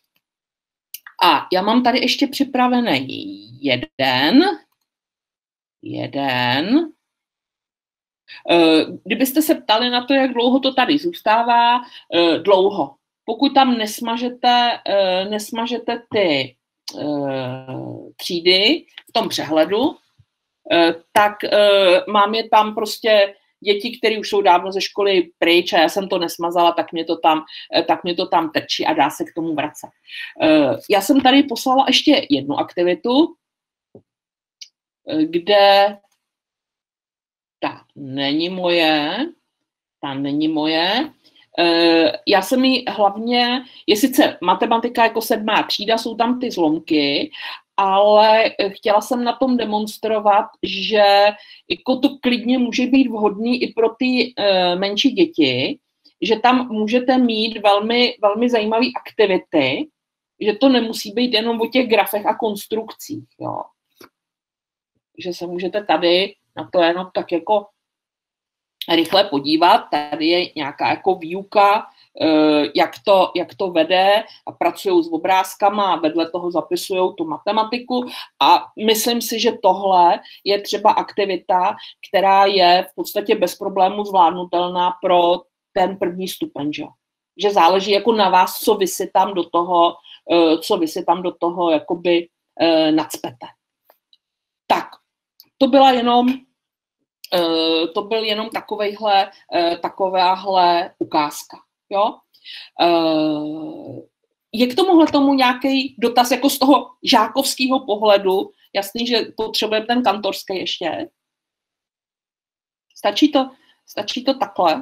A já mám tady ještě připravený jeden. Jeden. Kdybyste se ptali na to, jak dlouho to tady zůstává, dlouho. Pokud tam nesmažete, nesmažete ty třídy v tom přehledu, tak mám je tam prostě děti, které už jsou dávno ze školy pryč a já jsem to nesmazala, tak mě to tam, tak mě to tam trčí a dá se k tomu vracet. Já jsem tady poslala ještě jednu aktivitu, kde ta není moje, ta není moje. Já jsem jí hlavně, je sice matematika jako sedmá třída, jsou tam ty zlomky, ale chtěla jsem na tom demonstrovat, že jako to klidně může být vhodný i pro ty uh, menší děti, že tam můžete mít velmi, velmi zajímavé aktivity, že to nemusí být jenom o těch grafech a konstrukcích. Jo. Že se můžete tady na to jenom tak jako rychle podívat. Tady je nějaká jako výuka, jak to, jak to vede a pracují s obrázkama a vedle toho zapisují tu matematiku a myslím si, že tohle je třeba aktivita, která je v podstatě bez problému zvládnutelná pro ten první stupeň, že? Že záleží jako na vás, co vy si tam do toho, co vy si tam do toho jakoby nacpete. Tak, to byla jenom to byl jenom takovejhle, takováhle ukázka. Jo? Je k tomuhle tomu nějaký dotaz jako z toho žákovského pohledu? Jasný, že potřebujeme ten kantorský ještě. Stačí to, stačí to takhle?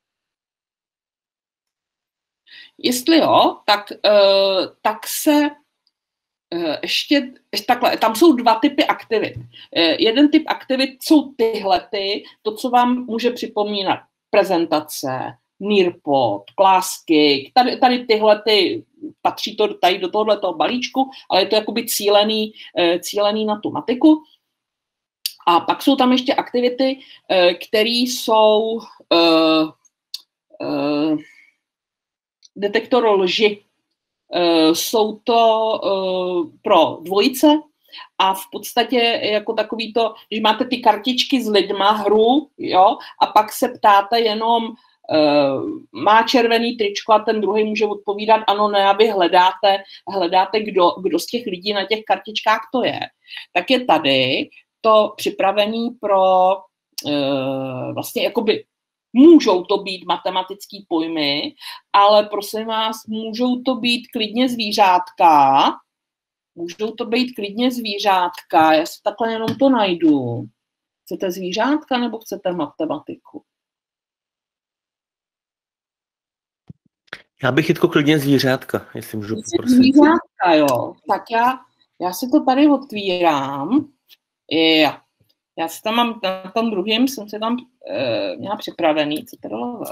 Jestli jo, tak, tak se ještě takhle, tam jsou dva typy aktivit. Jeden typ aktivit jsou tyhle, ty, to, co vám může připomínat prezentace, Nearpod, klásky, tady, tady tyhle, ty, patří to tady do tohoto balíčku, ale je to jakoby cílený, cílený na tu matiku. A pak jsou tam ještě aktivity, které jsou uh, uh, detektor lži. Uh, jsou to uh, pro dvojice a v podstatě jako takový to, když máte ty kartičky s lidma, hru, jo, a pak se ptáte jenom, uh, má červený tričko a ten druhý může odpovídat ano, ne, a vy hledáte, hledáte kdo, kdo z těch lidí na těch kartičkách to je, tak je tady to připravený pro uh, vlastně jakoby Můžou to být matematické pojmy, ale prosím vás, můžou to být klidně zvířátka, můžou to být klidně zvířátka, já si takhle jenom to najdu. Chcete zvířátka nebo chcete matematiku? Já bych chytko klidně zvířátka, jestli můžu poprosit. Zvířátka, jo. Tak já, já si to tady otvírám. Jo. Já si tam mám, na tom druhém jsem se tam uh, měla připravený, co teda uh,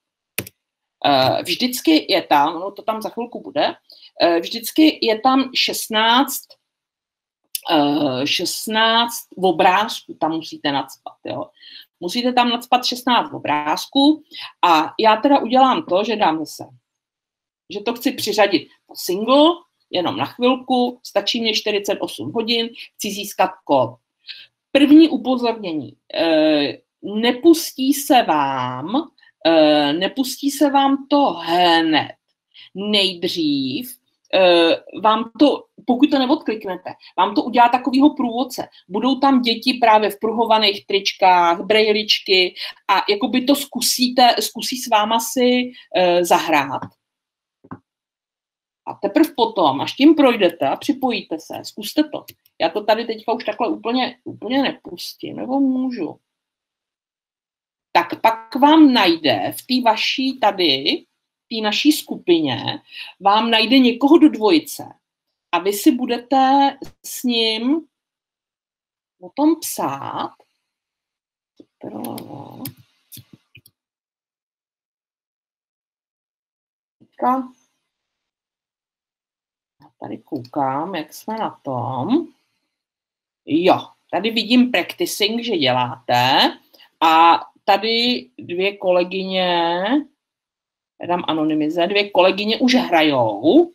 vždycky je tam, no to tam za chvilku bude, uh, vždycky je tam šestnáct, uh, šestnáct obrázků, tam musíte nacpat, jo. Musíte tam nacpat šestnáct obrázků a já teda udělám to, že dám zase, že to chci přiřadit po single, jenom na chvilku, stačí mě čtyřicet osm hodin, chci získat kód. První upozornění. Nepustí se vám, nepustí se vám to hned. Nejdřív vám to, pokud to neodkliknete, vám to udělá takovýho průvodce. Budou tam děti právě v pruhovaných tričkách, brejličky a jakoby to zkusíte, zkusí s váma si zahrát. A teprve potom, až tím projdete a připojíte se, zkuste to. Já to tady teďka už takhle úplně, úplně nepustím, nebo můžu. Tak pak vám najde v té vaší tady, v té naší skupině, vám najde někoho do dvojice. A vy si budete s ním o tom psát. Teďka tady koukám, jak jsme na tom. Jo, tady vidím practicing, že děláte. A tady dvě kolegyně, já dám anonymize, dvě kolegyně už hrajou.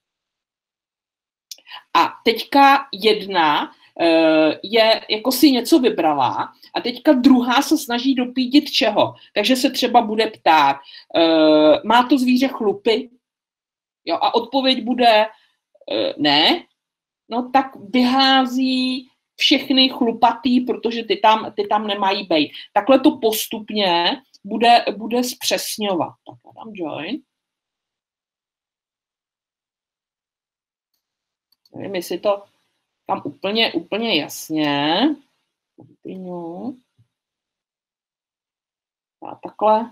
A teďka jedna uh, je, jako si něco vybrala a teďka druhá se snaží dopídit čeho. Takže se třeba bude ptát, uh, má to zvíře chlupy? Jo, a odpověď bude uh, ne. No tak vyhází všechny chlupatý, protože ty tam, ty tam nemají být. Takhle to postupně bude, bude zpřesňovat. Tak já dám join. Nevím, jestli to tam úplně, úplně jasně. A takhle.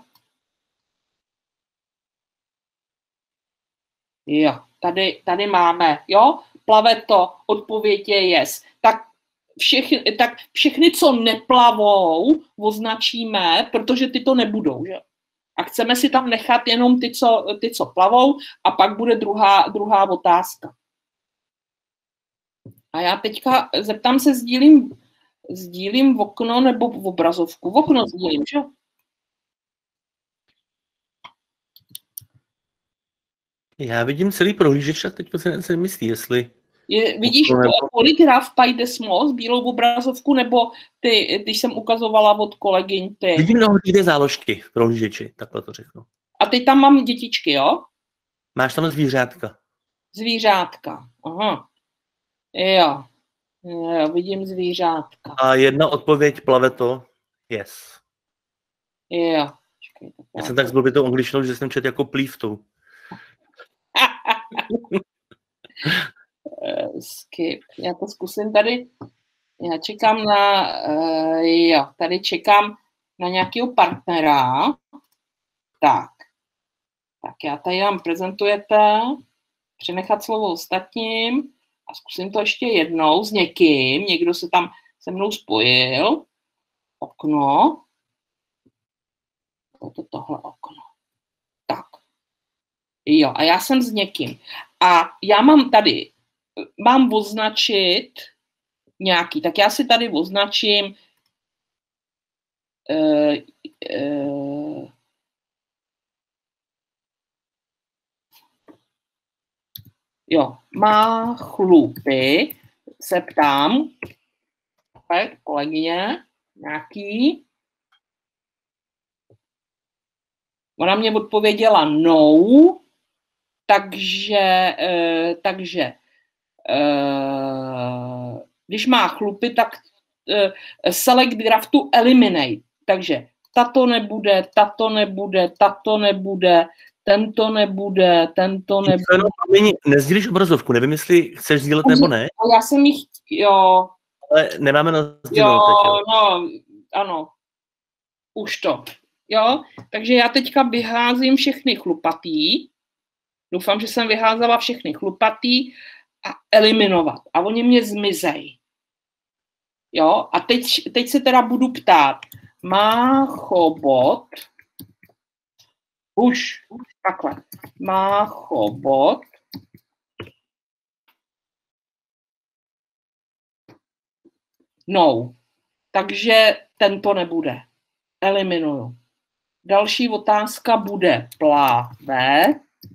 Jo, tady, tady máme, jo, plave to, odpověď je yes. Tak všechny, tak všechny, co neplavou, označíme, protože ty to nebudou, že? A chceme si tam nechat jenom ty, co, ty, co plavou, a pak bude druhá, druhá otázka. A já teďka zeptám se, sdílím, sdílím v okno nebo v obrazovku? V okno sdílím, že? Já vidím celý prohlížeč a teď se nemyslí, jestli... Je, vidíš nebo... polygraf Pajdesmos, bílou obrazovku, nebo ty, když jsem ukazovala od kolegyň, ty? Vidím mnoho dvě záložky v prohlížeči, takhle to řeknu. A teď tam mám dětičky, jo? Máš tam zvířátka. Zvířátka, aha. Jo, jo, vidím zvířátka. A jedna odpověď plave to yes. Jo. Čekaj, Já jsem tak zblbě to angličtinou, že jsem četl jako plívtou. Skip. Já to zkusím tady. Já čekám na, uh, jo, tady čekám na nějakého partnera. Tak. Tak já tady vám prezentujete. Přenechat slovo ostatním. A zkusím to ještě jednou s někým. Někdo se tam se mnou spojil. Okno. To tohle okno. Tak. Jo, a já jsem s někým. A já mám tady, mám označit nějaký, tak já si tady označím uh, uh, jo, má chlupy, se ptám, tak, kolegyně, nějaký. Ona mě odpověděla no, takže, eh, takže eh, když má chlupy, tak eh, select graph to eliminate. Takže tato nebude, tato nebude, tato nebude, tento nebude, tento nebude. Nezdílíš obrazovku, nevím, jestli chceš sdílet nebo ne. Já jsem jich, jo. Ale nemáme na sdílet jo, teď, jo. no, ano. Už to. Jo, takže já teďka vyházím všechny chlupatý. Doufám, že jsem vyházala všechny chlupatý a eliminovat. A oni mě zmizej. Jo, a teď, teď se teda budu ptát. Má chobot, už, už takhle, má chobot, no, takže tento nebude. Eliminuju. Další otázka bude pláve.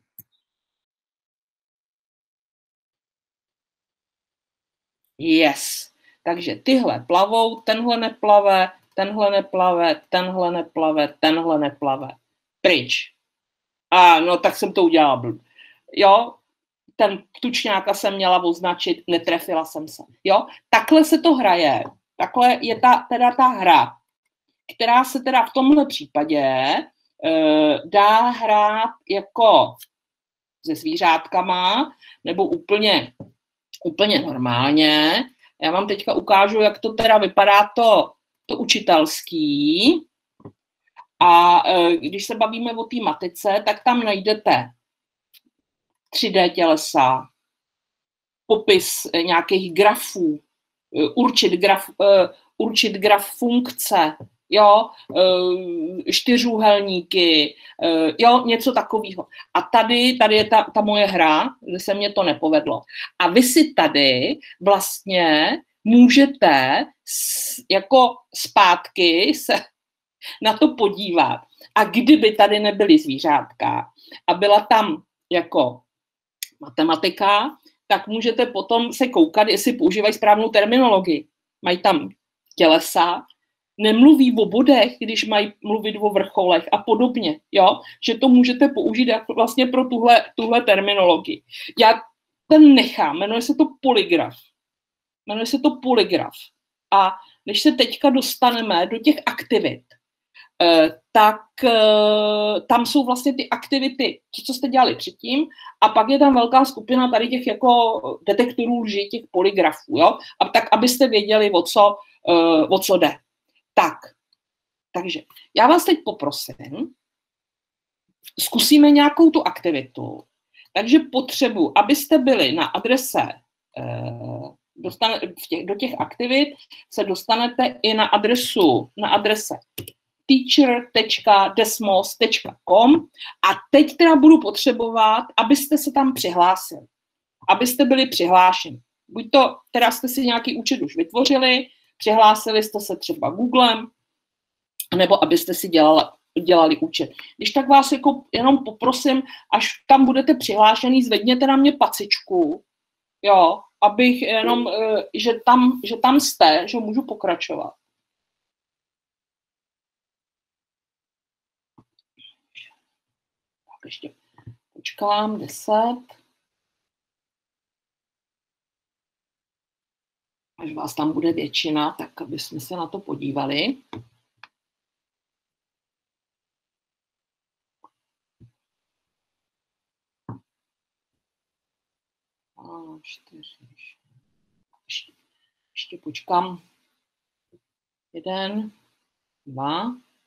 Yes. Takže tyhle plavou, tenhle neplave, tenhle neplave, tenhle neplave, tenhle neplave. Pryč. A no, tak jsem to udělala blb. Jo, ten tučňáka jsem měla označit, netrefila jsem se. Jo, takhle se to hraje. Takhle je ta, teda ta hra, která se teda v tomhle případě e, dá hrát jako se zvířátkama, nebo úplně, úplně normálně. Já vám teďka ukážu, jak to teda vypadá to, to učitelský. A e, když se bavíme o té matice, tak tam najdete tři dé tělesa, popis e, nějakých grafů, e, určit graf, e, určit graf funkce, jo, e, čtyřúhelníky, e, jo, něco takového. A tady, tady je ta, ta moje hra, kde se mně to nepovedlo. A vy si tady vlastně můžete s, jako zpátky se na to podívat. A kdyby tady nebyly zvířátka a byla tam jako matematika, tak můžete potom se koukat, jestli používají správnou terminologii. Mají tam tělesa, nemluví o bodech, když mají mluvit o vrcholech a podobně, jo? Že to můžete použít jako vlastně pro tuhle, tuhle terminologii. Já ten nechám, jmenuje se to polygraf. Jmenuje se to polygraf. A když se teďka dostaneme do těch aktivit, tak tam jsou vlastně ty aktivity, co jste dělali předtím, a pak je tam velká skupina tady těch jako detektorů lži, těch polygrafů, jo? A tak, abyste věděli, o co, o co jde. Tak, takže já vás teď poprosím, zkusíme nějakou tu aktivitu, takže potřebuji, abyste byli na adrese, dostane, v těch, do těch aktivit se dostanete i na adresu, na adrese teacher tečka desmos tečka com a teď teda budu potřebovat, abyste se tam přihlásili, abyste byli přihlášeni. Buď to, teda jste si nějaký účet už vytvořili, přihlásili jste se třeba Googlem, nebo abyste si dělali, dělali účet. Když tak vás jako jenom poprosím, až tam budete přihlášený, zvedněte na mě pacičku, jo, abych jenom, že tam, že tam jste, že můžu pokračovat. Tak ještě počkám, deset. Až vás tam bude většina, tak aby jsme se na to podívali. A čtyři. Ještě, ještě počkám. Jeden, dva.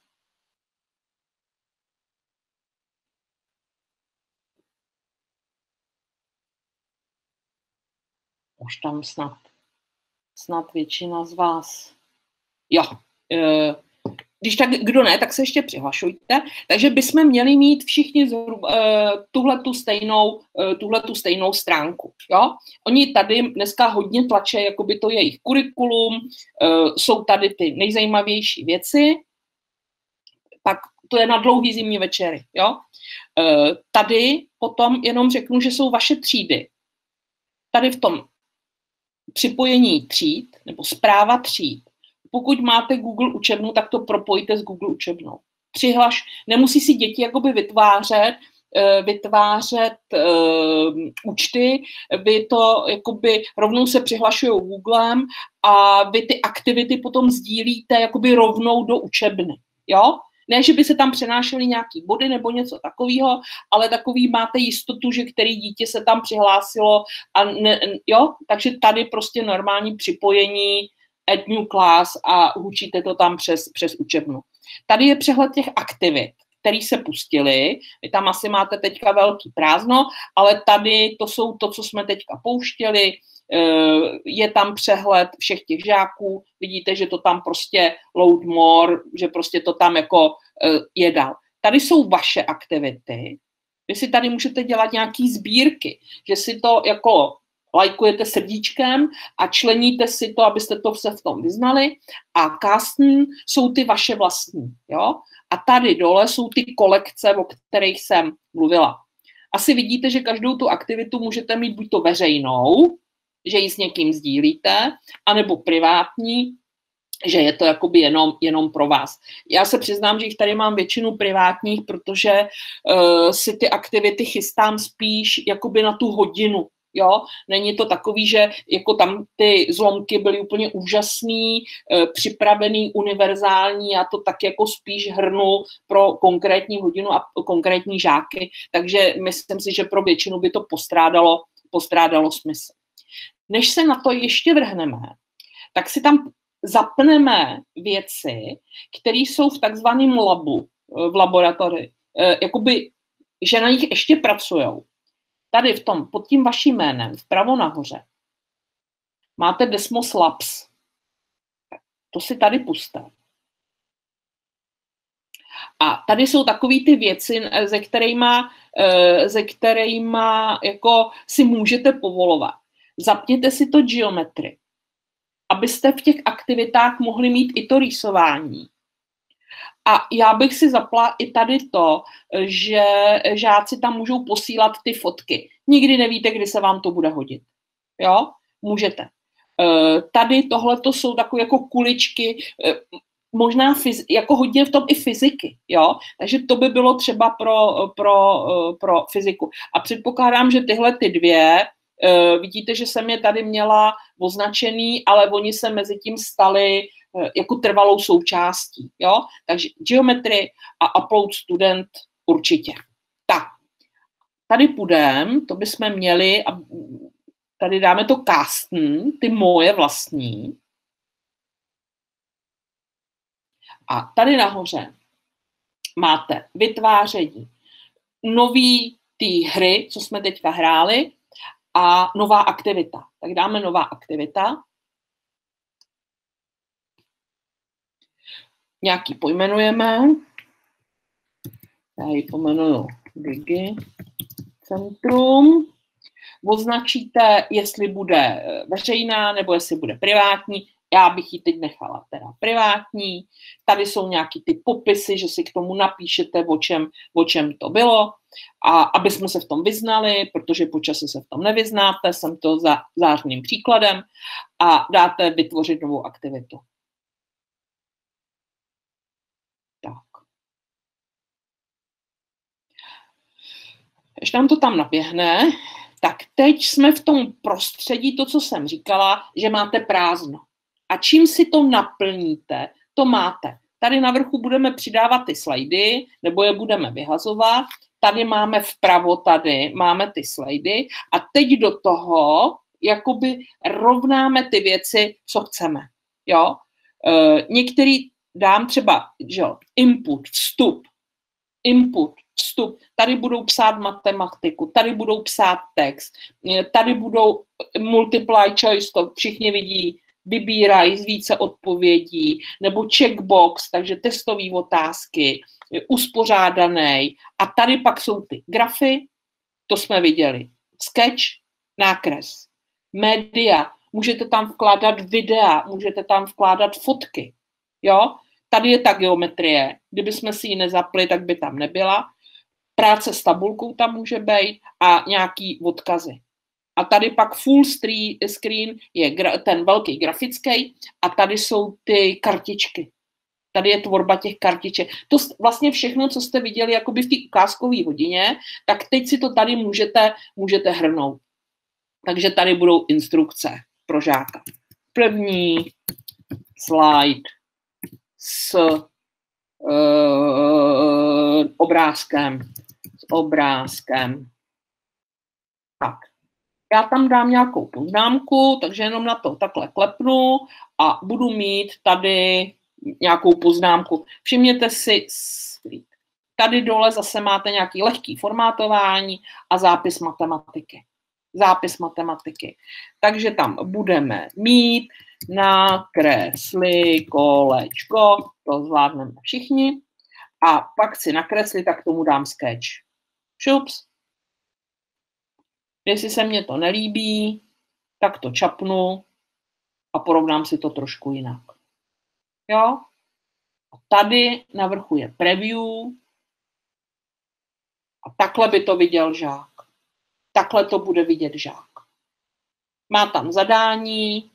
Už tam snad, snad většina z vás. Jo, e, když tak, kdo ne, tak se ještě přihlašujte. Takže bychom měli mít všichni zhruba, e, tuhletu stejnou, e, tuhletu stejnou stránku. Jo? Oni tady dneska hodně tlače, jakoby to jejich kurikulum, e, jsou tady ty nejzajímavější věci, pak to je na dlouhý zimní večery. Jo? E, tady potom jenom řeknu, že jsou vaše třídy. Tady v tom připojení tříd nebo správa tříd. Pokud máte Google učebnu, tak to propojte s Google učebnou. Přihlaš, nemusí si děti jakoby vytvářet, vytvářet uh, účty, vy to jakoby rovnou se přihlašují Googlem a vy ty aktivity potom sdílíte jakoby rovnou do učebny. jo? Ne, že by se tam přenášely nějaký body nebo něco takového, ale takový máte jistotu, že který dítě se tam přihlásilo a ne, jo? Takže tady prostě normální připojení add new class a učíte to tam přes, přes učebnu. Tady je přehled těch aktivit, které se pustily. Vy tam asi máte teďka velký prázdno, ale tady to jsou to, co jsme teďka pouštěli. Je tam přehled všech těch žáků. Vidíte, že to tam prostě load more, že prostě to tam jako je dál. Tady jsou vaše aktivity. Vy si tady můžete dělat nějaký sbírky, že si to jako lajkujete srdíčkem a členíte si to, abyste to se v tom vyznali. A Kasten jsou ty vaše vlastní. Jo? A tady dole jsou ty kolekce, o kterých jsem mluvila. Asi vidíte, že každou tu aktivitu můžete mít buď to veřejnou, že ji s někým sdílíte, anebo privátní, že je to jakoby jenom, jenom pro vás. Já se přiznám, že jich tady mám většinu privátních, protože uh, si ty aktivity chystám spíš jakoby na tu hodinu. Jo? Není to takový, že jako tam ty zlomky byly úplně úžasný, uh, připravený, univerzální, já to tak jako spíš hrnu pro konkrétní hodinu a konkrétní žáky, takže myslím si, že pro většinu by to postrádalo, postrádalo smysl. Než se na to ještě vrhneme, tak si tam zapneme věci, které jsou v takzvaném labu, v laboratoři, jakoby, že na nich ještě pracujou. Tady v tom, pod tím vaším jménem, vpravo nahoře, máte Desmos Labs. To si tady puste. A tady jsou takové ty věci, ze kterýma, ze kterýma jako si můžete povolovat. Zapněte si to geometry, abyste v těch aktivitách mohli mít i to rýsování. A já bych si zapla i tady to, že žáci tam můžou posílat ty fotky. Nikdy nevíte, kdy se vám to bude hodit. Jo? Můžete. Tady tohleto jsou takové jako kuličky, možná fyz, jako hodně v tom i fyziky, jo, takže to by bylo třeba pro, pro, pro fyziku. A předpokládám, že tyhle ty dvě, uh, vidíte, že jsem je tady měla označený, ale oni se mezi tím stali uh, jako trvalou součástí, jo, takže geometry a upload student určitě. Tak, tady půjdem, to bychom měli, a tady dáme to Kasten, ty moje vlastní. A tady nahoře máte vytváření nový té hry, co jsme teďka hráli, a nová aktivita. Tak dáme nová aktivita. Nějaký pojmenujeme. Já ji pojmenuju Digi Centrum. Označíte, jestli bude veřejná nebo jestli bude privátní. Já bych ji teď nechala teda privátní. Tady jsou nějaký ty popisy, že si k tomu napíšete, o čem, o čem to bylo. A aby jsme se v tom vyznali, protože po čase se v tom nevyznáte, jsem to za zářným příkladem, a dáte vytvořit novou aktivitu. Tak. Když nám to tam naběhne, tak teď jsme v tom prostředí, to, co jsem říkala, že máte prázdno. A čím si to naplníte, to máte. Tady na vrchu budeme přidávat ty slajdy, nebo je budeme vyhazovat. Tady máme vpravo, tady máme ty slajdy. A teď do toho jakoby rovnáme ty věci, co chceme. Jo? E, některý dám třeba, že jo, input, vstup, input, vstup. Tady budou psát matematiku, tady budou psát text, tady budou multiply choice, to všichni vidí, vybírají z více odpovědí, nebo checkbox, takže testové otázky, uspořádaný. A tady pak jsou ty grafy, to jsme viděli. Sketch, nákres. Média, můžete tam vkládat videa, můžete tam vkládat fotky. Jo? Tady je ta geometrie. Kdyby jsme si ji nezapli, tak by tam nebyla. Práce s tabulkou tam může být a nějaký odkazy. A tady pak full screen je ten velký grafický a tady jsou ty kartičky. Tady je tvorba těch kartiček. To vlastně všechno, co jste viděli jakoby v té ukázkové hodině, tak teď si to tady můžete, můžete hrnout. Takže tady budou instrukce pro žáka. První slide s uh, obrázkem. S obrázkem. Tak. Já tam dám nějakou poznámku, takže jenom na to takhle klepnu a budu mít tady nějakou poznámku. Všimněte si, tady dole zase máte nějaký lehký formátování a zápis matematiky. Zápis matematiky. Takže tam budeme mít nakresli kolečko, to zvládneme všichni, a pak si nakresli, tak tomu dám sketch. Šups. Jestli se mně to nelíbí, tak to čapnu a porovnám si to trošku jinak. Jo? A tady na vrchu je preview a takhle by to viděl žák. Takhle to bude vidět žák. Má tam zadání,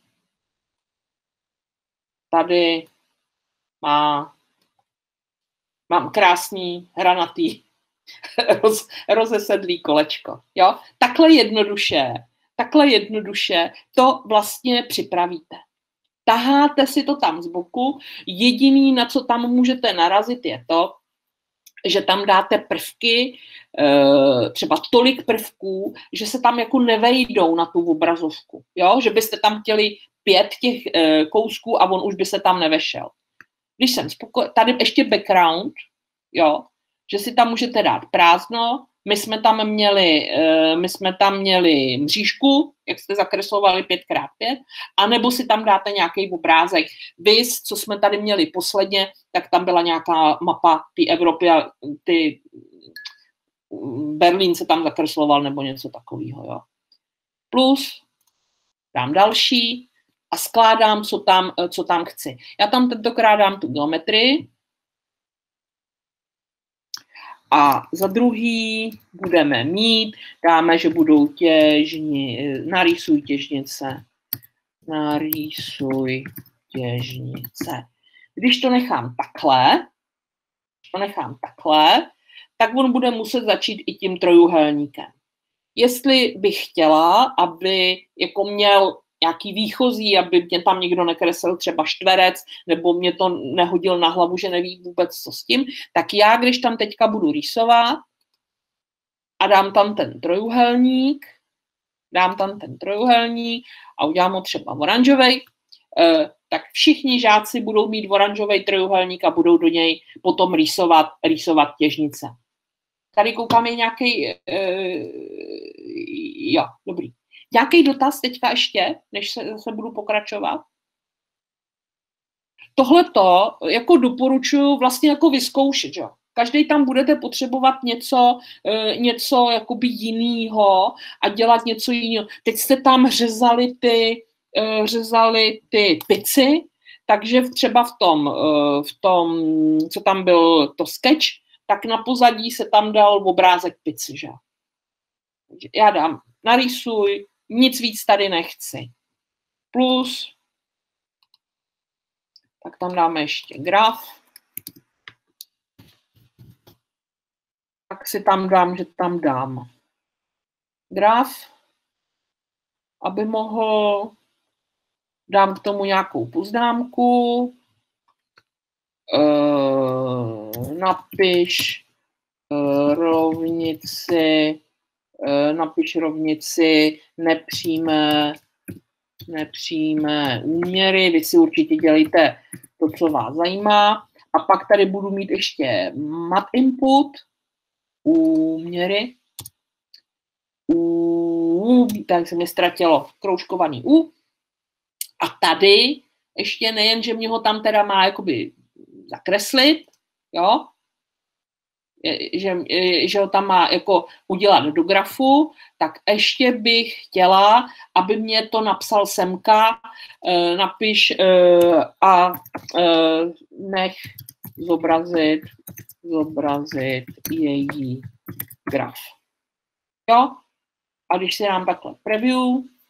tady má, mám krásný hranatý roz, rozesedlý kolečko. Jo? Takhle jednoduše, takhle jednoduše to vlastně připravíte. Taháte si to tam z boku, jediný, na co tam můžete narazit, je to, že tam dáte prvky, třeba tolik prvků, že se tam jako nevejdou na tu obrazovku. Jo? Že byste tam chtěli pět těch kousků a on už by se tam nevešel. Když jsem spokojený, tady ještě background, jo, že si tam můžete dát prázdno. My jsme tam měli, my jsme tam měli mřížku, jak jste zakreslovali pět krát pět, anebo si tam dáte nějaký obrázek. Vys, co jsme tady měli posledně, tak tam byla nějaká mapa té Evropy a ty Berlín se tam zakresloval nebo něco takového. Jo. Plus dám další a skládám, co tam, co tam chci. Já tam tentokrát dám tu geometrii. A za druhý budeme mít, dáme, že budou těžni, narýsuj těžnice, narýsuj těžnice. Když to nechám takhle, to nechám takhle, tak on bude muset začít i tím trojuhelníkem. Jestli bych chtěla, aby jako měl nějaký výchozí, aby mě tam někdo nekreslil třeba čtverec, nebo mě to nehodil na hlavu, že neví vůbec, co s tím, tak já, když tam teďka budu rýsovat a dám tam ten trojuhelník, dám tam ten trojuhelník a udělám ho třeba oranžovej, tak všichni žáci budou mít oranžovej trojuhelník a budou do něj potom rýsovat, rýsovat těžnice. Tady koukám, je nějaký, uh, jo, dobrý. Nějaký dotaz teďka ještě, než se zase budu pokračovat? Tohleto jako doporučuji vlastně jako vyzkoušet, jo. Každý tam budete potřebovat něco, něco jakoby jinýho a dělat něco jiného. Teď jste tam řezali ty, řezali ty pici, takže třeba v tom, v tom, co tam byl to sketch, tak na pozadí se tam dal obrázek pici, že? Já dám narýsuj, nic víc tady nechci. Plus, tak tam dáme ještě graf. Tak si tam dám, že tam dám graf, aby mohl, dám k tomu nějakou poznámku, e, napiš e, rovnici, e, napiš rovnici nepřímé, nepřímé úměry, vy si určitě dělejte to, co vás zajímá. A pak tady budu mít ještě mat input, úměry, U, tak se mi ztratilo kroužkovaný U. A tady ještě nejen, že mě ho tam teda má jakoby zakreslit, jo, že, že ho tam má jako udělat do grafu, tak ještě bych chtěla, aby mě to napsal semka, eh, napiš eh, a eh, nech zobrazit, zobrazit její graf. Jo? A když si dám takhle preview,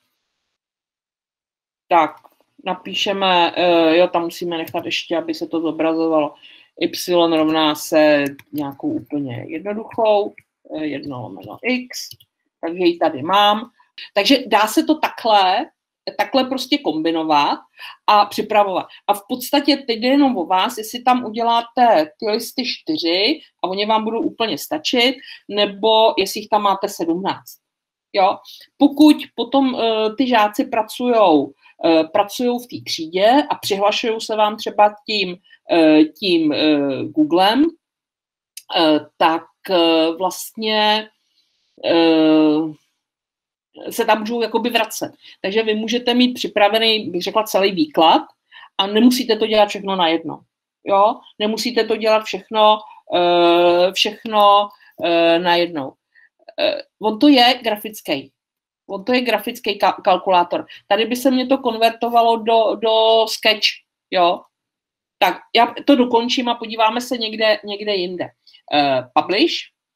tak napíšeme, uh, jo, tam musíme nechat ještě, aby se to zobrazovalo. Y rovná se nějakou úplně jednoduchou, jedno lomeno x, takže ji tady mám. Takže dá se to takhle takhle prostě kombinovat a připravovat. A v podstatě teď jde jenom o vás, jestli tam uděláte ty listy čtyři a oni vám budou úplně stačit, nebo jestli jich tam máte sedmnáct. Jo? Pokud potom uh, ty žáci pracujou uh, pracujou v té třídě a přihlašují se vám třeba tím, uh, tím uh, Googlem, uh, tak uh, vlastně uh, se tam můžou jakoby vracet. Takže vy můžete mít připravený, bych řekla, celý výklad a nemusíte to dělat všechno najednou. Jo? Nemusíte to dělat všechno, uh, všechno uh, najednou. Uh, on to je grafický. On to je grafický ka- kalkulátor. Tady by se mě to konvertovalo do, do Sketch. Jo? Tak já to dokončím a podíváme se někde, někde jinde. Uh, publish.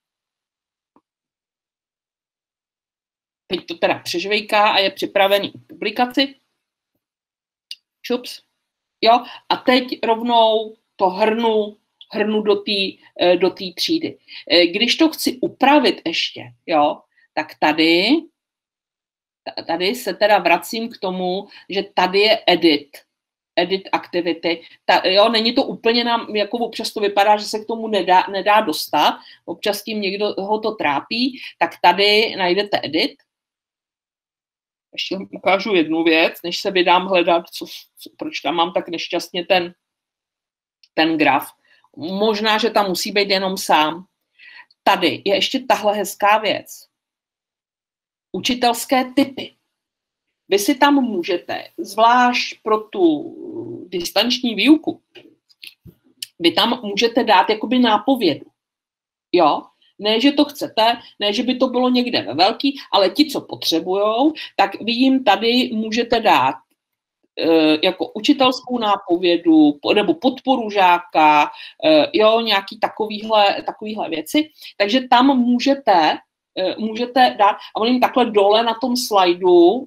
Teď to teda přežvejká a je připravený k publikaci. Šups. Jo? A teď rovnou to hrnu, hrnu do té do té třídy. Když to chci upravit ještě, jo, tak tady, tady se teda vracím k tomu, že tady je edit. Edit activity. Ta, jo, není to úplně nám, jako občas to vypadá, že se k tomu nedá, nedá dostat. Občas tím někdo ho to trápí, tak tady najdete edit. Ještě ukážu jednu věc, než se vydám hledat, co, co, proč tam mám tak nešťastně ten, ten graf. Možná, že tam musí být jenom sám. Tady je ještě tahle hezká věc. Učitelské typy. Vy si tam můžete, zvlášť pro tu distanční výuku, vy tam můžete dát jakoby nápovědu. Jo? Ne, že to chcete, ne, že by to bylo někde ve velký, ale ti, co potřebujou, tak vy jim tady můžete dát e, jako učitelskou nápovědu nebo podporu žáka, e, jo, nějaký takovýhle, takovýhle věci. Takže tam můžete, e, můžete dát, a on jim takhle dole na tom slajdu,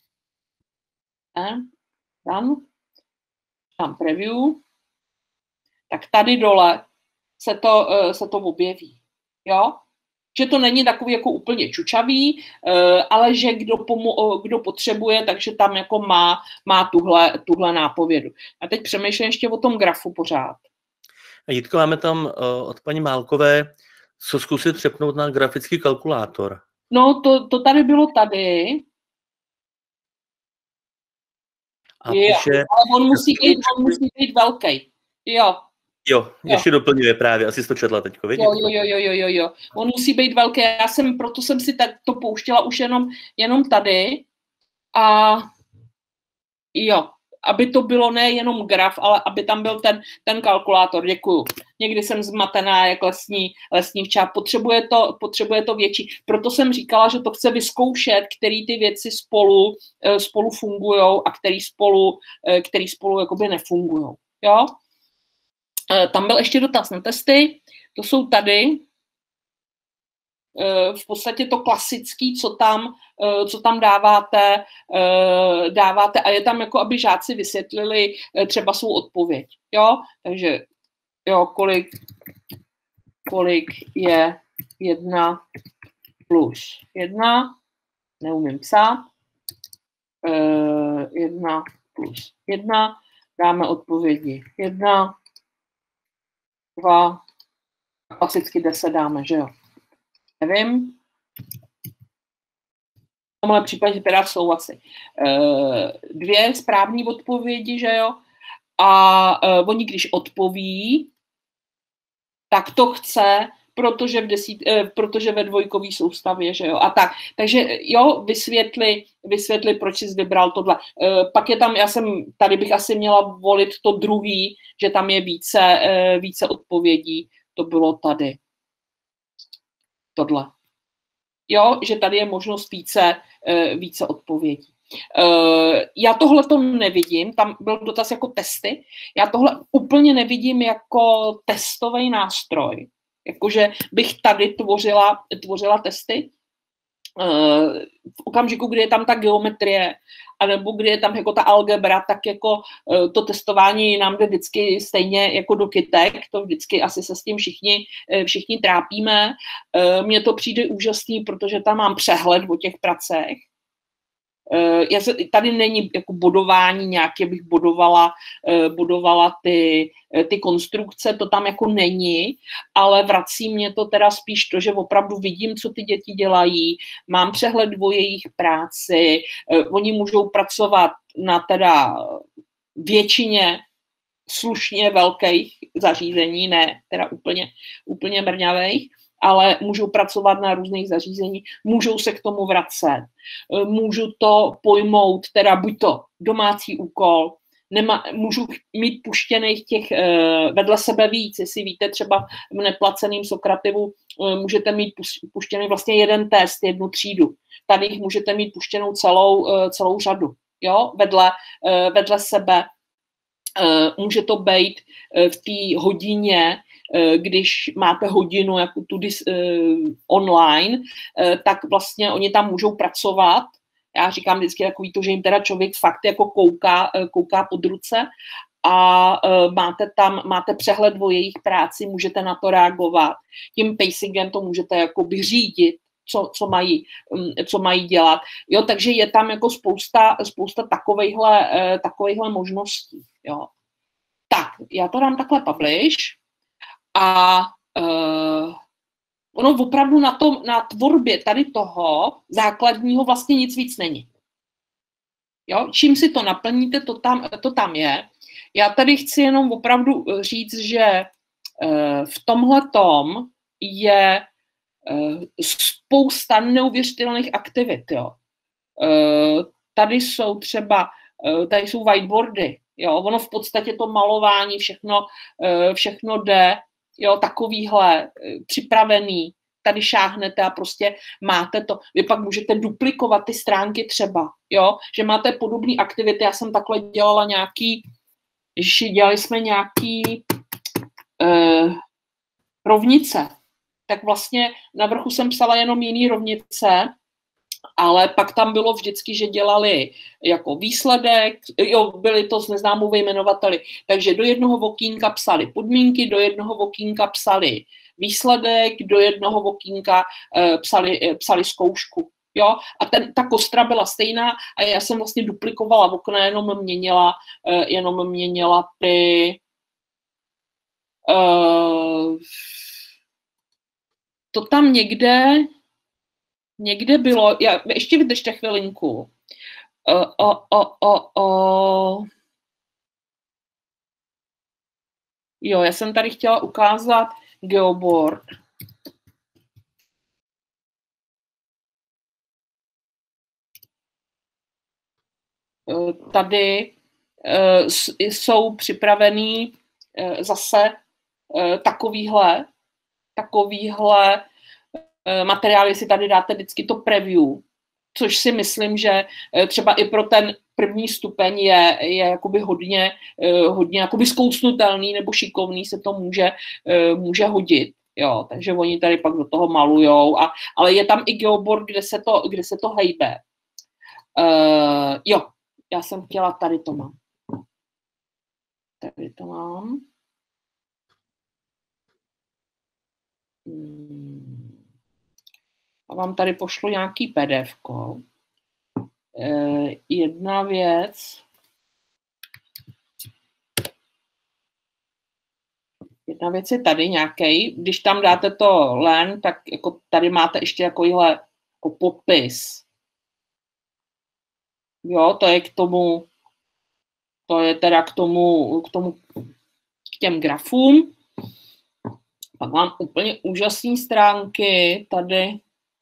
ne, dám, dám preview, tak tady dole se to, e, se to objeví. Jo? Že to není takový jako úplně čučavý, ale že kdo, pomo- kdo potřebuje, takže tam jako má, má tuhle, tuhle nápovědu. A teď přemýšlím ještě o tom grafu pořád. Jitko, máme tam uh, od paní Málkové, co zkusit přepnout na grafický kalkulátor. No, to, to tady bylo tady. A jo, píše, ale on musí, být, on musí být velký. Jo. Jo, ještě jo. Doplňuje právě, asi jsi to četla teďko, vidíš? Jo, jo, jo, jo, jo, jo. On musí být velký, já jsem, proto jsem si to pouštěla už jenom, jenom tady a jo, aby to bylo ne jenom graf, ale aby tam byl ten, ten kalkulátor, děkuju. Někdy jsem zmatená jak lesní, lesní včák, potřebuje to, potřebuje to větší. Proto jsem říkala, že to chce vyzkoušet, který ty věci spolu, spolu fungujou a který spolu, který spolu jakoby nefungujou. Jo? Tam byl ještě dotaz na testy, to jsou tady, v podstatě to klasický, co tam, co tam dáváte, dáváte a je tam jako, aby žáci vysvětlili třeba svou odpověď, jo, takže jo, kolik, kolik je jedna plus jedna, neumím psát, jedna plus jedna, dáme odpovědi jedna, dva, klasicky deset dáme, že jo. Nevím. V tomhle případě teda souhlasí. Dvě správné odpovědi, že jo. A oni, když odpoví, tak to chce, protože, v desít, protože ve dvojkové soustavě, že jo. A tak. Takže jo, vysvětli, vysvětli, proč jsi vybral tohle. Pak je tam, já jsem, tady bych asi měla volit to druhý, že tam je více, více odpovědí. To bylo tady. Tohle. Jo, že tady je možnost více, více odpovědí. Já tohle to nevidím, tam byl dotaz jako testy, já tohle úplně nevidím jako testový nástroj, jakože bych tady tvořila, tvořila testy v okamžiku, kdy je tam ta geometrie, anebo kdy je tam jako ta algebra, tak jako to testování nám jde vždycky stejně jako do kytek, to vždycky asi se s tím všichni, všichni trápíme. Mně to přijde úžasný, protože tam mám přehled o těch pracech. já se, tady není jako bodování nějaké, bych bodovala, bodovala ty, ty konstrukce, to tam jako není, ale vrací mě to teda spíš to, že opravdu vidím, co ty děti dělají, mám přehled o jejich práci, oni můžou pracovat na teda většině slušně velkých zařízení, ne teda úplně, úplně mrňavých, ale můžou pracovat na různých zařízení, můžou se k tomu vracet, můžu to pojmout, teda buď to domácí úkol, nema, můžu mít puštěných těch eh, vedle sebe víc, jestli víte, třeba v neplaceném Sokrativu eh, můžete mít puštěný vlastně jeden test, jednu třídu, tady jich můžete mít puštěnou celou, eh, celou řadu, jo, vedle, eh, vedle sebe. Uh, může to být uh, v té hodině, uh, když máte hodinu jako tu dis, uh, online, uh, tak vlastně oni tam můžou pracovat. Já říkám vždycky takový to, že jim teda člověk fakt jako kouká, uh, kouká pod ruce a uh, máte tam, máte přehled o jejich práci, můžete na to reagovat. Tím pacingem to můžete jakoby řídit, co, co, mají, um, co mají dělat. Jo, takže je tam jako spousta, spousta takovejhle, uh, takovejhle možností. Jo. Tak, já to dám takhle publish a uh, ono opravdu na, tom, na tvorbě tady toho základního vlastně nic víc není. Jo? Čím si to naplníte, to tam, to tam je. Já tady chci jenom opravdu říct, že uh, v tomhletom je uh, spousta neuvěřitelných aktivit. Jo? Uh, tady jsou třeba, uh, tady jsou whiteboardy. Jo, ono v podstatě to malování, všechno, všechno jde, jo, takovýhle připravený, tady šáhnete a prostě máte to. Vy pak můžete duplikovat ty stránky třeba, jo, že máte podobné aktivity. Já jsem takhle dělala nějaký, když dělali jsme nějaký uh, rovnice, tak vlastně na vrchu jsem psala jenom jiný rovnice, ale pak tam bylo vždycky, že dělali jako výsledek, jo, byli to s neznámou jmenovateli, takže do jednoho okýnka psali podmínky, do jednoho okýnka psali výsledek, do jednoho okýnka eh, psali, eh, psali zkoušku, jo, a ten, ta kostra byla stejná a já jsem vlastně duplikovala okna, jenom měnila, eh, jenom měnila ty eh, to tam někde Někde bylo, já, ještě vydržte chvilinku. O, o, o, o, o. Jo, já jsem tady chtěla ukázat geoboard. Tady jsou připravený zase takovýhle, takovýhle materiály, si tady dáte vždycky to preview, což si myslím, že třeba i pro ten první stupeň je, je jakoby hodně, hodně jakoby zkousnutelný nebo šikovný, se to může, může hodit. Jo, takže oni tady pak do toho malujou, a, ale je tam i geoboard, kde se to, kde se to hejbe. Uh, jo, já jsem chtěla, tady to mám. Tady to mám. Hmm. A vám tady pošlu nějaký P D F ko. Eh, jedna věc. Jedna věc je tady nějaký. Když tam dáte to len, tak jako tady máte ještě takovýhle jako popis. Jo, to je k tomu, to je teda k tomu, k tomu, k těm grafům. Pak mám úplně úžasné stránky tady.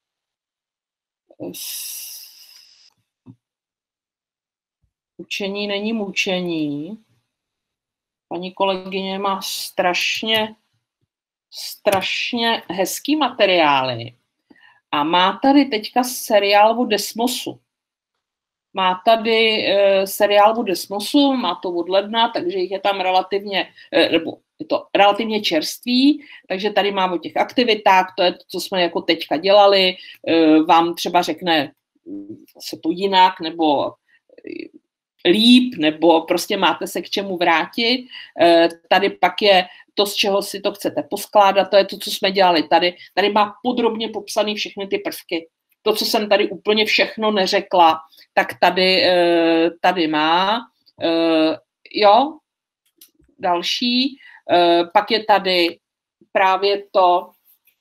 Učení není mučení. Paní kolegyně má strašně, strašně hezký materiály. A má tady teďka seriál o Desmosu. Má tady e, seriál o Desmosu, má to od ledna, takže jich je tam relativně, e, nebo je to relativně čerstvý, takže tady mám o těch aktivitách, to je to, co jsme jako teďka dělali, e, vám třeba řekne se to jinak, nebo líp, nebo prostě máte se k čemu vrátit. E, tady pak je to, z čeho si to chcete poskládat, to je to, co jsme dělali tady. Tady má podrobně popsané všechny ty prvky. to, co jsem tady úplně všechno neřekla, tak tady, tady má. Jo, další. Pak je tady právě to,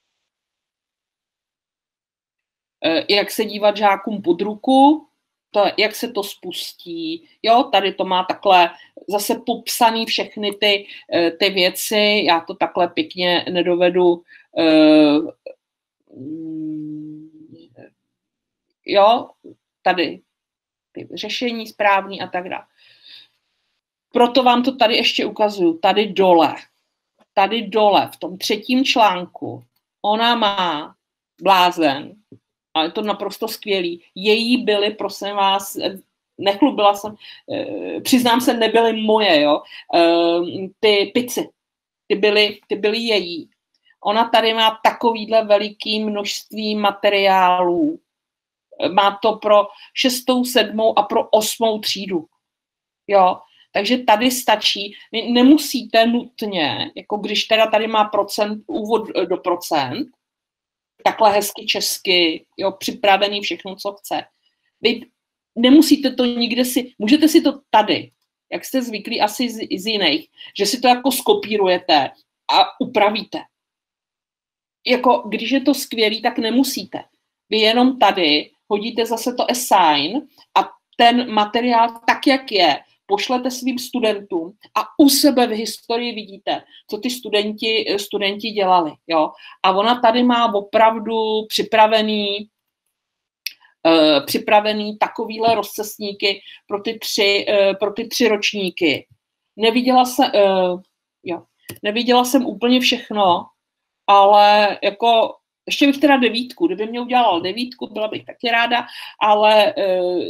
jak se dívat žákům pod ruku, to, jak se to spustí. Jo, tady to má takhle zase popsaný všechny ty, ty věci. Já to takhle pěkně nedovedu. Jo, tady ty řešení správný a tak dále. Proto vám to tady ještě ukazuju. Tady dole. Tady dole v tom třetím článku ona má blázen, ale je to naprosto skvělý. Její byly, prosím vás, nechlubila jsem, přiznám se, nebyly moje, jo, ty pici, ty byly, ty byly její. Ona tady má takovýhle veliký množství materiálů. Má to pro šestou, sedmou a pro osmou třídu. Jo, takže tady stačí, nemusíte nutně, jako když teda tady má procent, úvod do procent, takhle hezky česky, jo, připravený všechno, co chce. Vy nemusíte to nikde si, můžete si to tady, jak jste zvyklí asi z, z jiných, že si to jako skopírujete a upravíte. Jako, když je to skvělý, tak nemusíte. Vy jenom tady hodíte zase to assign a ten materiál tak, jak je, pošlete svým studentům a u sebe v historii vidíte, co ty studenti, studenti dělali. Jo? A ona tady má opravdu připravený, uh, připravený takovýhle rozcestníky pro ty tři, uh, pro ty tři ročníky. Neviděla, se, uh, jo, neviděla jsem úplně všechno, ale jako ještě bych teda devítku, kdyby mě udělal devítku, byla bych taky ráda, ale uh,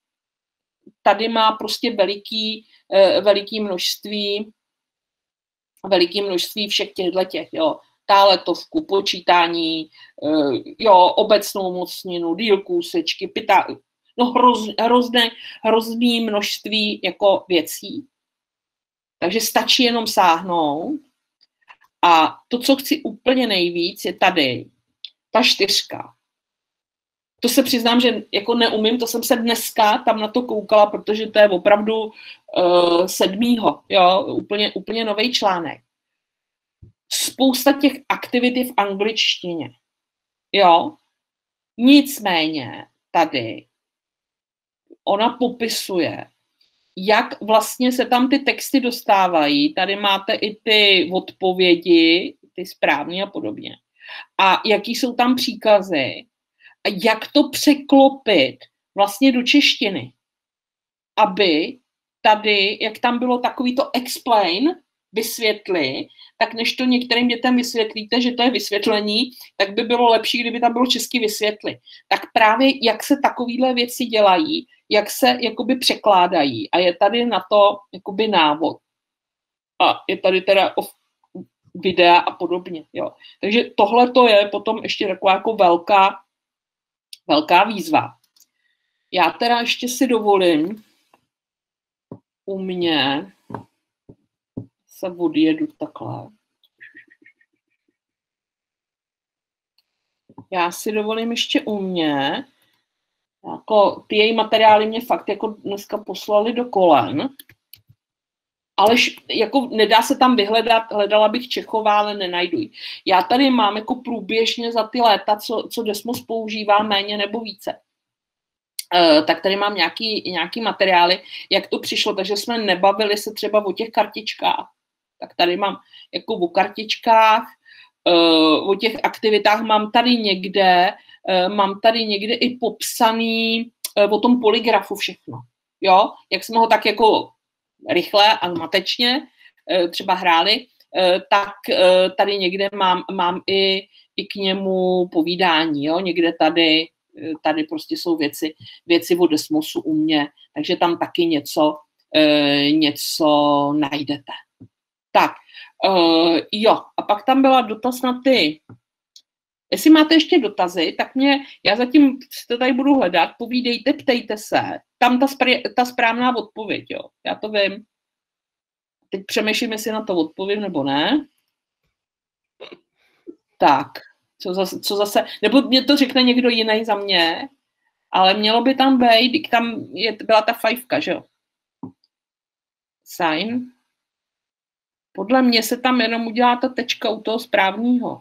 tady má prostě veliký, veliký množství, veliký množství všech těchto těch, jo, táletovku, počítání, jo, obecnou mocninu, dílku, sečky, pita, no hroz, hrozné, hrozný množství jako věcí. Takže stačí jenom sáhnout. A to, co chci úplně nejvíc, je tady ta čtyřka. To se přiznám, že jako neumím, to jsem se dneska tam na to koukala, protože to je opravdu uh, sedmýho, jo, úplně, úplně nový článek. Spousta těch aktivit je v angličtině, jo. Nicméně tady ona popisuje, jak vlastně se tam ty texty dostávají. Tady máte i ty odpovědi, ty správné a podobně. A jaký jsou tam příkazy. A jak to překlopit vlastně do češtiny, aby tady, jak tam bylo takový to explain, vysvětli, tak než to některým dětem vysvětlíte, že to je vysvětlení, tak by bylo lepší, kdyby tam bylo česky vysvětli. Tak právě jak se takovýhle věci dělají, jak se jakoby překládají a je tady na to jakoby návod. A je tady teda videa a podobně. Jo. Takže tohle to je potom ještě taková jako velká Velká výzva. Já teda ještě si dovolím u mě se odjedu takhle. Já si dovolím ještě u mě, jako ty její materiály mě fakt jako dneska poslali do kolen, ale jako nedá se tam vyhledat, hledala bych Čechová, ale nenajdu ji. Já tady mám jako průběžně za ty léta, co, co Desmos používá méně nebo více. Uh, tak tady mám nějaký, nějaký materiály, jak to přišlo, takže jsme nebavili se třeba o těch kartičkách. Tak tady mám jako o kartičkách, uh, o těch aktivitách mám tady někde, uh, mám tady někde i popsaný uh, o tom polygrafu všechno. Jo, jak jsme ho tak jako rychle a matečně třeba hráli, tak tady někde mám, mám i, i k němu povídání, jo? Někde tady, tady prostě jsou věci, věci o Desmosu u mě, takže tam taky něco, něco najdete. Tak, jo, a pak tam byla dotaz na ty. Jestli máte ještě dotazy, tak mě, já zatím to tady budu hledat, povídejte, ptejte se, tam ta, spr- ta správná odpověď, jo, já to vím. Teď přemýšlím, jestli na to odpovím nebo ne. Tak, Co zase, co zase, nebo mě to řekne někdo jiný za mě, ale mělo by tam být, tam je, byla ta fajfka, že jo? Sign. Podle mě se tam jenom udělá ta tečka u toho správního.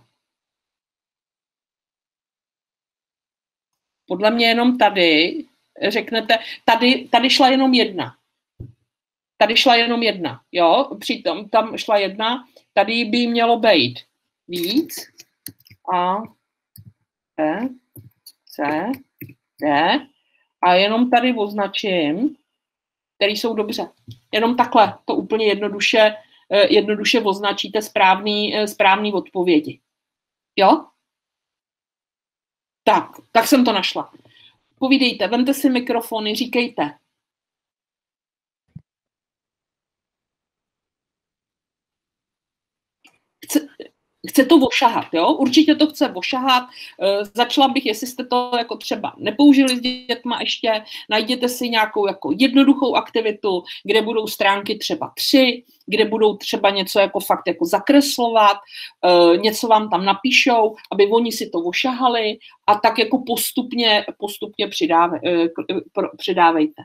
Podle mě jenom tady řeknete, tady, tady šla jenom jedna. Tady šla jenom jedna, jo? Přitom tam šla jedna, tady by mělo být víc. A, B, C, D. A jenom tady označím, které jsou dobře. Jenom takhle to úplně jednoduše, jednoduše označíte správný, správný odpovědi. Jo? Tak, tak jsem to našla. Povídejte, vemte si mikrofony, říkejte. Chce, chce to ošahat, jo? Určitě to chce ošahat. E, začala bych, jestli jste to jako třeba nepoužili s dětma ještě, najděte si nějakou jako jednoduchou aktivitu, kde budou stránky třeba tři, kde budou třeba něco jako fakt jako zakreslovat, e, něco vám tam napíšou, aby oni si to ošahali a tak jako postupně, postupně přidáve, e, přidávejte.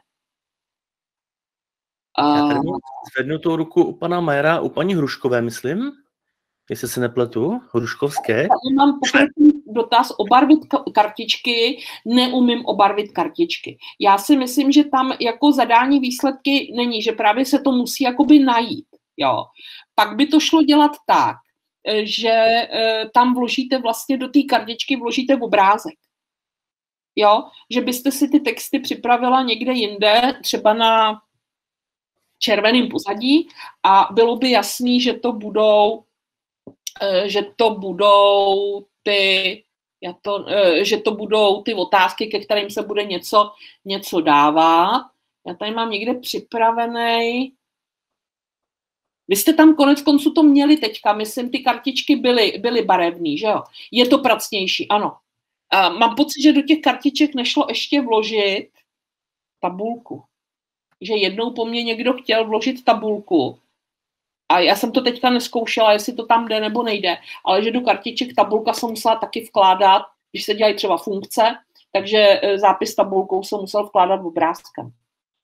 Já tady mám zvednu tu ruku u pana Majera, u paní Hruškové, myslím. Jestli se nepletu, Hruškovské. Já mám pokračující dotaz, obarvit kartičky, neumím obarvit kartičky. Já si myslím, že tam jako zadání výsledky není, že právě se to musí jakoby najít. Jo. Pak by to šlo dělat tak, že tam vložíte vlastně do té kartičky vložíte obrázek. Jo, že byste si ty texty připravila někde jinde, třeba na červeném pozadí a bylo by jasný, že to budou že to budou ty, já to, že to budou ty otázky, ke kterým se bude něco, něco dávat. Já tady mám někde připravený. Vy jste tam konec konců to měli teďka, myslím, ty kartičky byly, byly barevný, že jo? Je to pracnější, ano. A mám pocit, že do těch kartiček nešlo ještě vložit tabulku. Že jednou po mně někdo chtěl vložit tabulku, a já jsem to teďka neskoušela, jestli to tam jde nebo nejde, ale že do kartiček tabulka se musela taky vkládat, když se dělají třeba funkce, takže zápis tabulkou se musel vkládat obrázkem.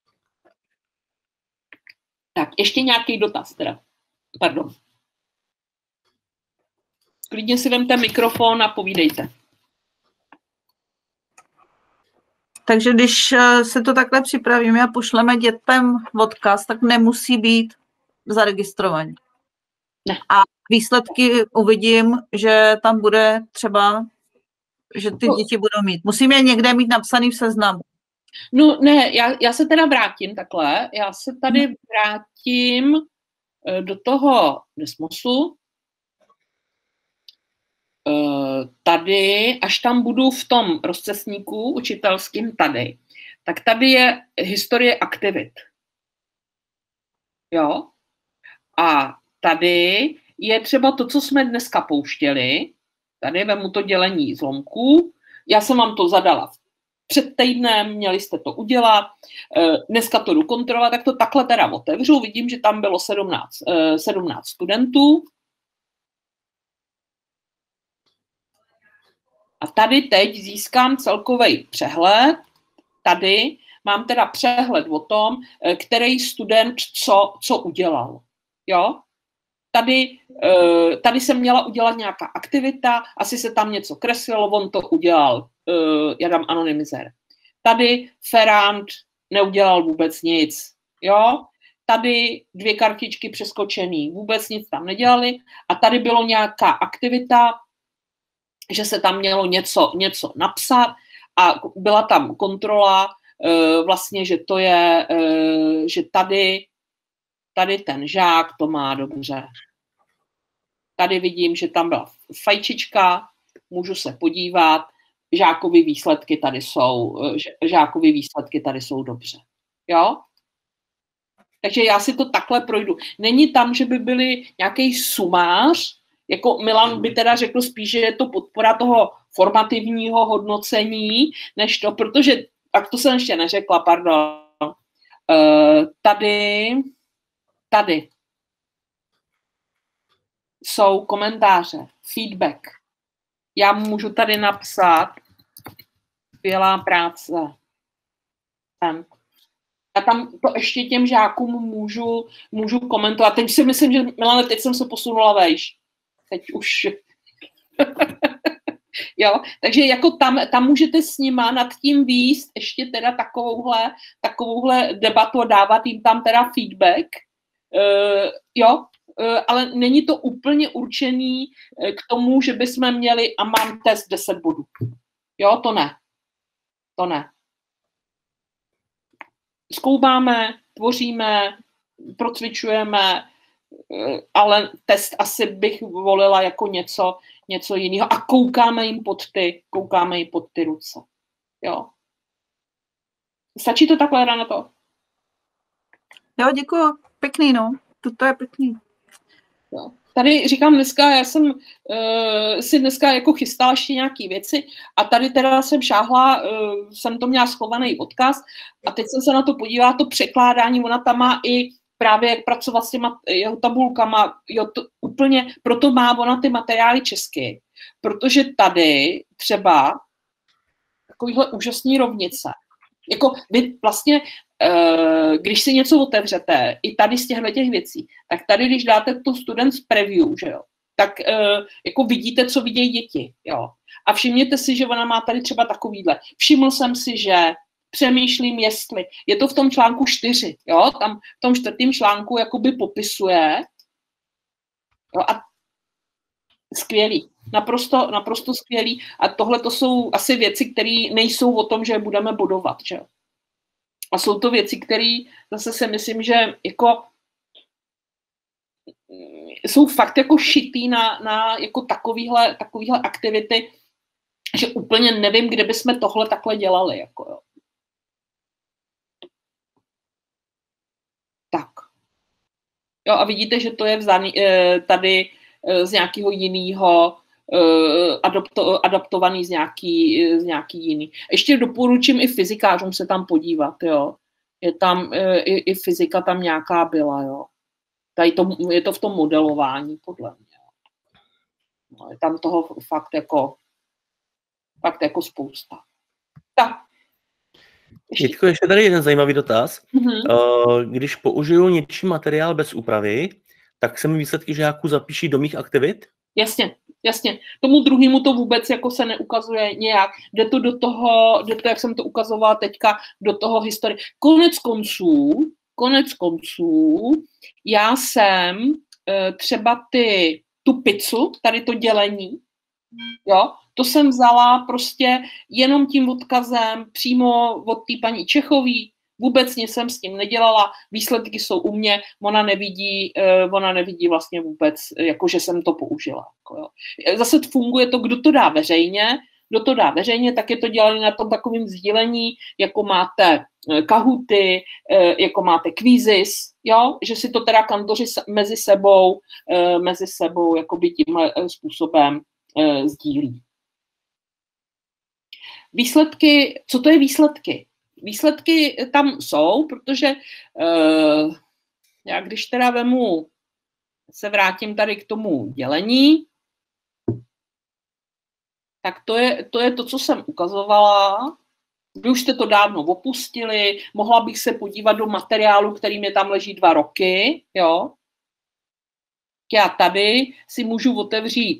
Tak, ještě nějaký dotaz teda. Pardon. Klidně si vemte mikrofon a povídejte. Takže když se to takhle připravíme a pošleme dětem odkaz, tak nemusí být zaregistrovaní. Ne. A výsledky uvidím, že tam bude třeba, že ty děti budou mít. Musím je někde mít napsaný v seznamu. No ne, já, já se teda vrátím takhle. Já se tady vrátím do toho Desmosu. Tady, až tam budu v tom rozcestníku učitelským tady, tak tady je historie aktivit. Jo? A tady je třeba to, co jsme dneska pouštěli. Tady vemu to dělení zlomků. Já jsem vám to zadala před týdnem, měli jste to udělat. Dneska to jdu kontrolovat, tak to takhle teda otevřu. Vidím, že tam bylo sedmnáct, sedmnáct studentů. A tady teď získám celkový přehled. Tady mám teda přehled o tom, který student co, co udělal. Jo? Tady, tady jsem měla udělat nějaká aktivita, asi se tam něco kreslilo, on to udělal, já dám anonymizer. Tady Ferrand neudělal vůbec nic. Jo? Tady dvě kartičky přeskočený, vůbec nic tam nedělali. A tady bylo nějaká aktivita, že se tam mělo něco, něco napsat a byla tam kontrola, vlastně, že to je, že tady, tady ten žák to má dobře. Tady vidím, že tam byla fajčička, můžu se podívat, žákovy výsledky tady jsou, žákovy výsledky tady jsou dobře. Jo? Takže já si to takhle projdu. Není tam, že by byly nějaký sumář, jako Milan by teda řekl spíš, že je to podpora toho formativního hodnocení, než to, protože, tak to jsem ještě neřekla, pardon, uh, tady, tady jsou komentáře, feedback, Já můžu tady napsat skvělá práce. Ten. Já tam to ještě těm žákům můžu, můžu komentovat. Teď si myslím, že Milane, teď jsem se posunula vejš. Teď už. Jo, takže jako tam, tam můžete s nima nad tím výst ještě teda takovouhle, takovouhle debatu a dávat jim tam teda feedback. Uh, jo, uh, ale není to úplně určený k tomu, že bychom měli a mám test deset bodů. Jo, to ne. To ne. Zkoumáme, tvoříme, procvičujeme, ale test asi bych volila jako něco, něco jiného. A koukáme jim pod ty, koukáme jim pod ty ruce. Jo. Stačí to takhle na to? Jo, děkuji. Pěkný, no. To je pěkný. Jo. Tady říkám dneska, já jsem uh, si dneska jako chystala ještě nějaký věci a tady teda jsem šáhla, uh, jsem to měla schovaný odkaz a teď jsem se na to podívala, to překládání, ona tam má i právě jak pracovat s těma jeho tabulkama, jo, to úplně, proto má ona ty materiály česky, protože tady třeba takovýhle úžasný rovnice, jako vy vlastně, uh, když si něco otevřete, i tady z těchto těch věcí, tak tady, když dáte to students preview, že jo, tak uh, jako vidíte, co vidějí děti, jo. A všimněte si, že ona má tady třeba takovýhle. Všiml jsem si, že přemýšlím, jestli. Je to v tom článku čtyři, jo, tam v tom čtvrtém článku jakoby popisuje, jo, a skvělý, naprosto, naprosto skvělý a tohle to jsou asi věci, které nejsou o tom, že budeme bodovat, že jo. A jsou to věci, které zase si myslím, že jako jsou fakt jako šitý na, na jako takovýhle, takovýhle aktivity, že úplně nevím, kde bychom tohle takhle dělali, jako jo. Tak. Jo, a vidíte, že to je vzaný, tady z nějakého jiného, adapto, adaptovaný z nějaký, z nějaký jiný. Ještě doporučím i fyzikářům se tam podívat, jo. Je tam, i, i fyzika tam nějaká byla, jo. Tady to, je to v tom modelování, podle mě. No, je tam toho fakt jako, fakt jako spousta. Tak. Jitko, ještě tady jeden zajímavý dotaz. Mm-hmm. Když použiju něčí materiál bez úpravy, tak se mi výsledky žáků zapíší do mých aktivit? Jasně, jasně. Tomu druhému to vůbec jako se neukazuje nějak. Jde to do toho, jde to, jak jsem to ukazovala teďka, do toho historie. Konec konců, konec konců, já jsem e, třeba ty, tu pizzu, tady to dělení, jo, to jsem vzala prostě jenom tím odkazem přímo od té paní Čechový, vůbec nic jsem s tím nedělala, výsledky jsou u mě, ona nevidí, ona nevidí vlastně vůbec, jako že jsem to použila. Jako jo. Zase funguje to, kdo to dá veřejně, kdo to dá veřejně, tak je to dělané na tom takovém sdílení, jako máte Kahooty, jako máte Quizzes, jo, že si to teda kantoři mezi sebou, mezi sebou jakoby tímhle způsobem sdílí. Výsledky, co to je výsledky? Výsledky tam jsou, protože uh, já když teda vemu, se vrátím tady k tomu dělení, tak to je to, je to co jsem ukazovala. Vy už jste to dávno opustili, mohla bych se podívat do materiálu, který mě tam leží dva roky, jo. Já tady si můžu otevřít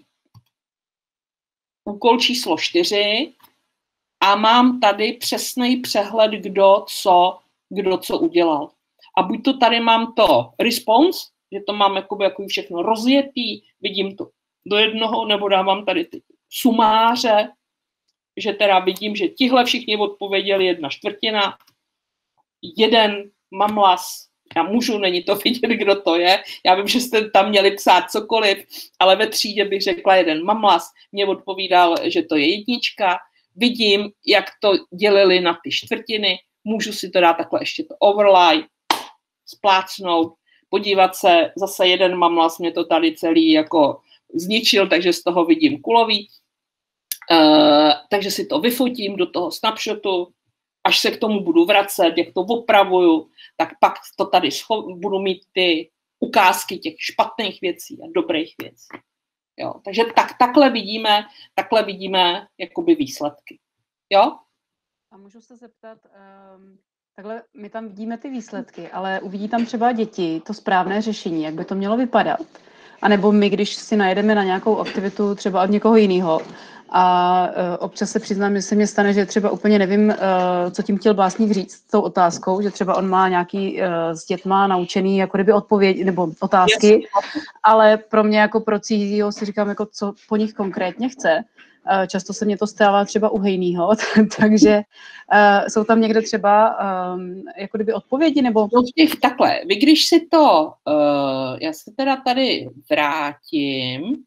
úkol číslo čtyři, a mám tady přesný přehled, kdo co, kdo co udělal. A buď to tady mám to response, že to mám jakoby, jakoby všechno rozjetý, vidím to do jednoho, nebo dávám tady ty sumáře, že teda vidím, že tihle všichni odpověděli jedna čtvrtina, jeden mamlas, já můžu, není to vidět, kdo to je, já vím, že jste tam měli psát cokoliv, ale ve třídě bych řekla jeden mamlas, mě odpovídal, že to je jednička, vidím, jak to dělili na ty čtvrtiny, můžu si to dát takhle ještě to overlay, splácnout, podívat se, zase jeden mamlas mě to tady celý jako zničil, takže z toho vidím kulový, uh, takže si to vyfotím do toho snapshotu, až se k tomu budu vracet, jak to opravuju, tak pak to tady budu mít ty ukázky těch špatných věcí a dobrých věcí. Jo? Takže tak, takhle vidíme, takhle vidíme jakoby výsledky. Jo? A můžu se zeptat, um, takhle my tam vidíme ty výsledky, ale uvidí tam třeba děti to správné řešení, jak by to mělo vypadat? A nebo my, když si najedeme na nějakou aktivitu třeba od někoho jiného a uh, občas se přiznám, že se mně stane, že třeba úplně nevím, uh, co tím chtěl básník říct s tou otázkou, že třeba on má nějaký uh, s dětma naučený jako kdyby odpověď nebo otázky, yes. Ale pro mě jako pro cizího si říkám, jako co po nich konkrétně chce. Často se mě to stává třeba u hejnýho, takže uh, jsou tam někde třeba um, jako kdyby odpovědi, nebo... No, takhle, vy když si to, uh, já se teda tady vrátím,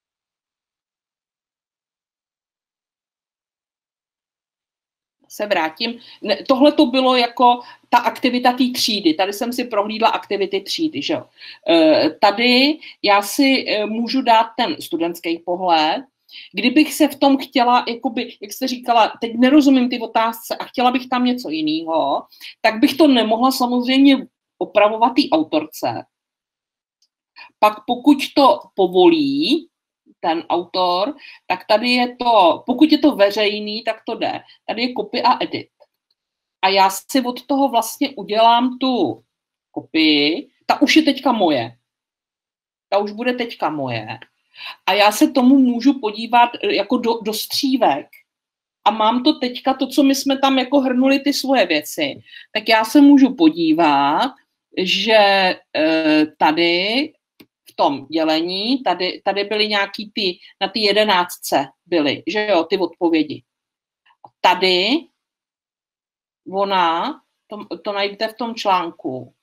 se vrátím, ne, tohle to bylo jako ta aktivita té třídy, tady jsem si prohlídla aktivity třídy, že jo. Uh, tady já si uh, můžu dát ten studentský pohled. Kdybych se v tom chtěla, jakoby, jak jste říkala, teď nerozumím ty otázce a chtěla bych tam něco jiného, tak bych to nemohla samozřejmě opravovat té autorce. Pak pokud to povolí ten autor, tak tady je to, pokud je to veřejný, tak to jde. Tady je copy a edit. A já si od toho vlastně udělám tu kopii, ta už je teďka moje. Ta už bude teďka moje. A já se tomu můžu podívat jako do, do střívek. A mám to teďka, to, co my jsme tam jako hrnuli ty svoje věci, tak já se můžu podívat, že e, tady v tom dělení, tady, tady byly nějaký ty, na ty jedenáctce byly, že jo, ty odpovědi. A tady ona, to, to najdete v tom článku,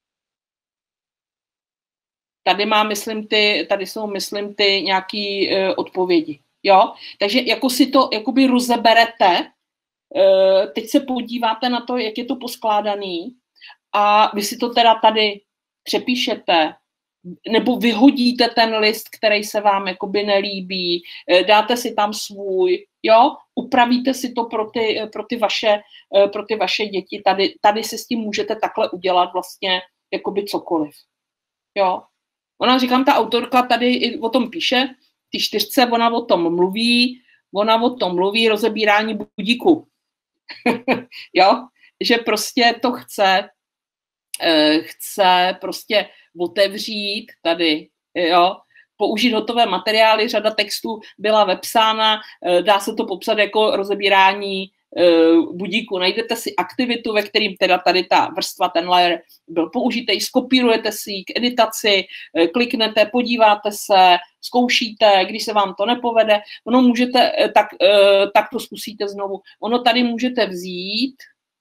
tady má, myslím, ty, tady jsou, myslím, ty nějaký uh, odpovědi, jo? Takže jako si to, jakoby rozeberete, uh, teď se podíváte na to, jak je to poskládaný a vy si to teda tady přepíšete, nebo vyhodíte ten list, který se vám jakoby nelíbí, uh, dáte si tam svůj, jo? Upravíte si to pro ty, pro ty, vaše, uh, pro ty vaše děti, tady, tady si s tím můžete takhle udělat vlastně jakoby cokoliv, jo? Ona, říkám, ta autorka tady i o tom píše, ty čtyřce, ona o tom mluví, ona o tom mluví, rozebírání budíku. Jo, že prostě to chce, eh, chce prostě otevřít tady, jo, použít hotové materiály, řada textů byla vepsána, eh, dá se to popsat jako rozebírání budíku. Najdete si aktivitu, ve kterým teda tady ta vrstva, ten layer byl použitý, skopírujete si ji k editaci, kliknete, podíváte se, zkoušíte, když se vám to nepovede, ono můžete, tak, tak to zkusíte znovu. Ono tady můžete vzít,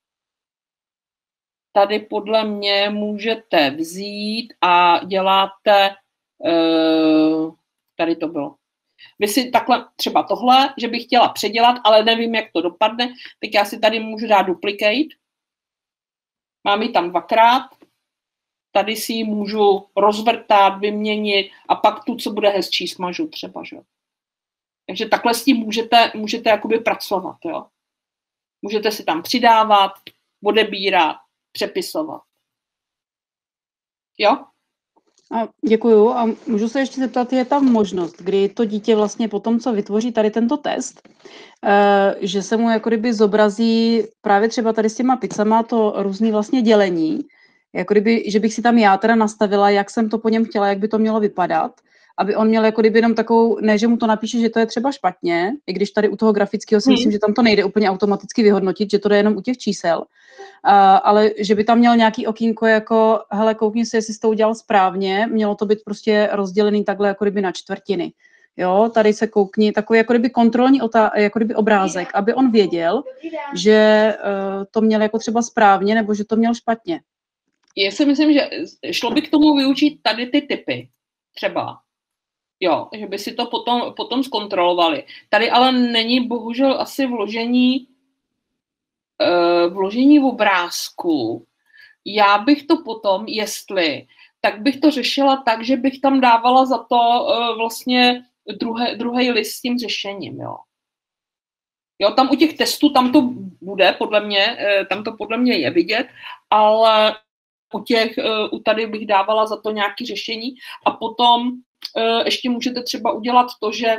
tady podle mě můžete vzít a děláte, tady to bylo. Vy si takhle třeba tohle, že bych chtěla předělat, ale nevím, jak to dopadne, tak já si tady můžu dát duplicate. Mám ji tam dvakrát. Tady si ji můžu rozvrtat, vyměnit a pak tu, co bude hezčí, smažu třeba. Že? Takže takhle s tím můžete, můžete jakoby pracovat. Jo? Můžete si tam přidávat, odebírat, přepisovat. Jo? A děkuju. A můžu se ještě zeptat, je tam možnost, kdy to dítě vlastně po tom, co vytvoří tady tento test, že se mu jako kdyby zobrazí právě třeba tady s těma pizzama to různý vlastně dělení, jako kdyby, že bych si tam já teda nastavila, jak jsem to po něm chtěla, jak by to mělo vypadat, aby on měl jako kdyby jenom takovou, ne, že mu to napíše, že to je třeba špatně, i když tady u toho grafického si myslím, že tam to nejde úplně automaticky vyhodnotit, že to jde jenom u těch čísel, uh, ale že by tam měl nějaký okýnko jako, hele, koukni se, jestli jsi to udělal správně, mělo to být prostě rozdělený takhle jako kdyby na čtvrtiny. Jo, tady se koukni, takový jako kdyby kontrolní otá- jako kdyby obrázek, aby on věděl, že uh, to měl jako třeba správně, nebo že to měl špatně. Já si myslím, že šlo by k tomu využít tady ty typy, třeba. Jo, že by si to potom, potom zkontrolovali. Tady ale není bohužel asi vložení, uh, vložení v obrázku. Já bych to potom, jestli, tak bych to řešila tak, že bych tam dávala za to uh, vlastně druhé, druhý list s tím řešením, jo. Jo, tam u těch testů, tam to bude, podle mě, uh, tam to podle mě je vidět, ale u těch, uh, u tady bych dávala za to nějaké řešení a potom ještě můžete třeba udělat to, že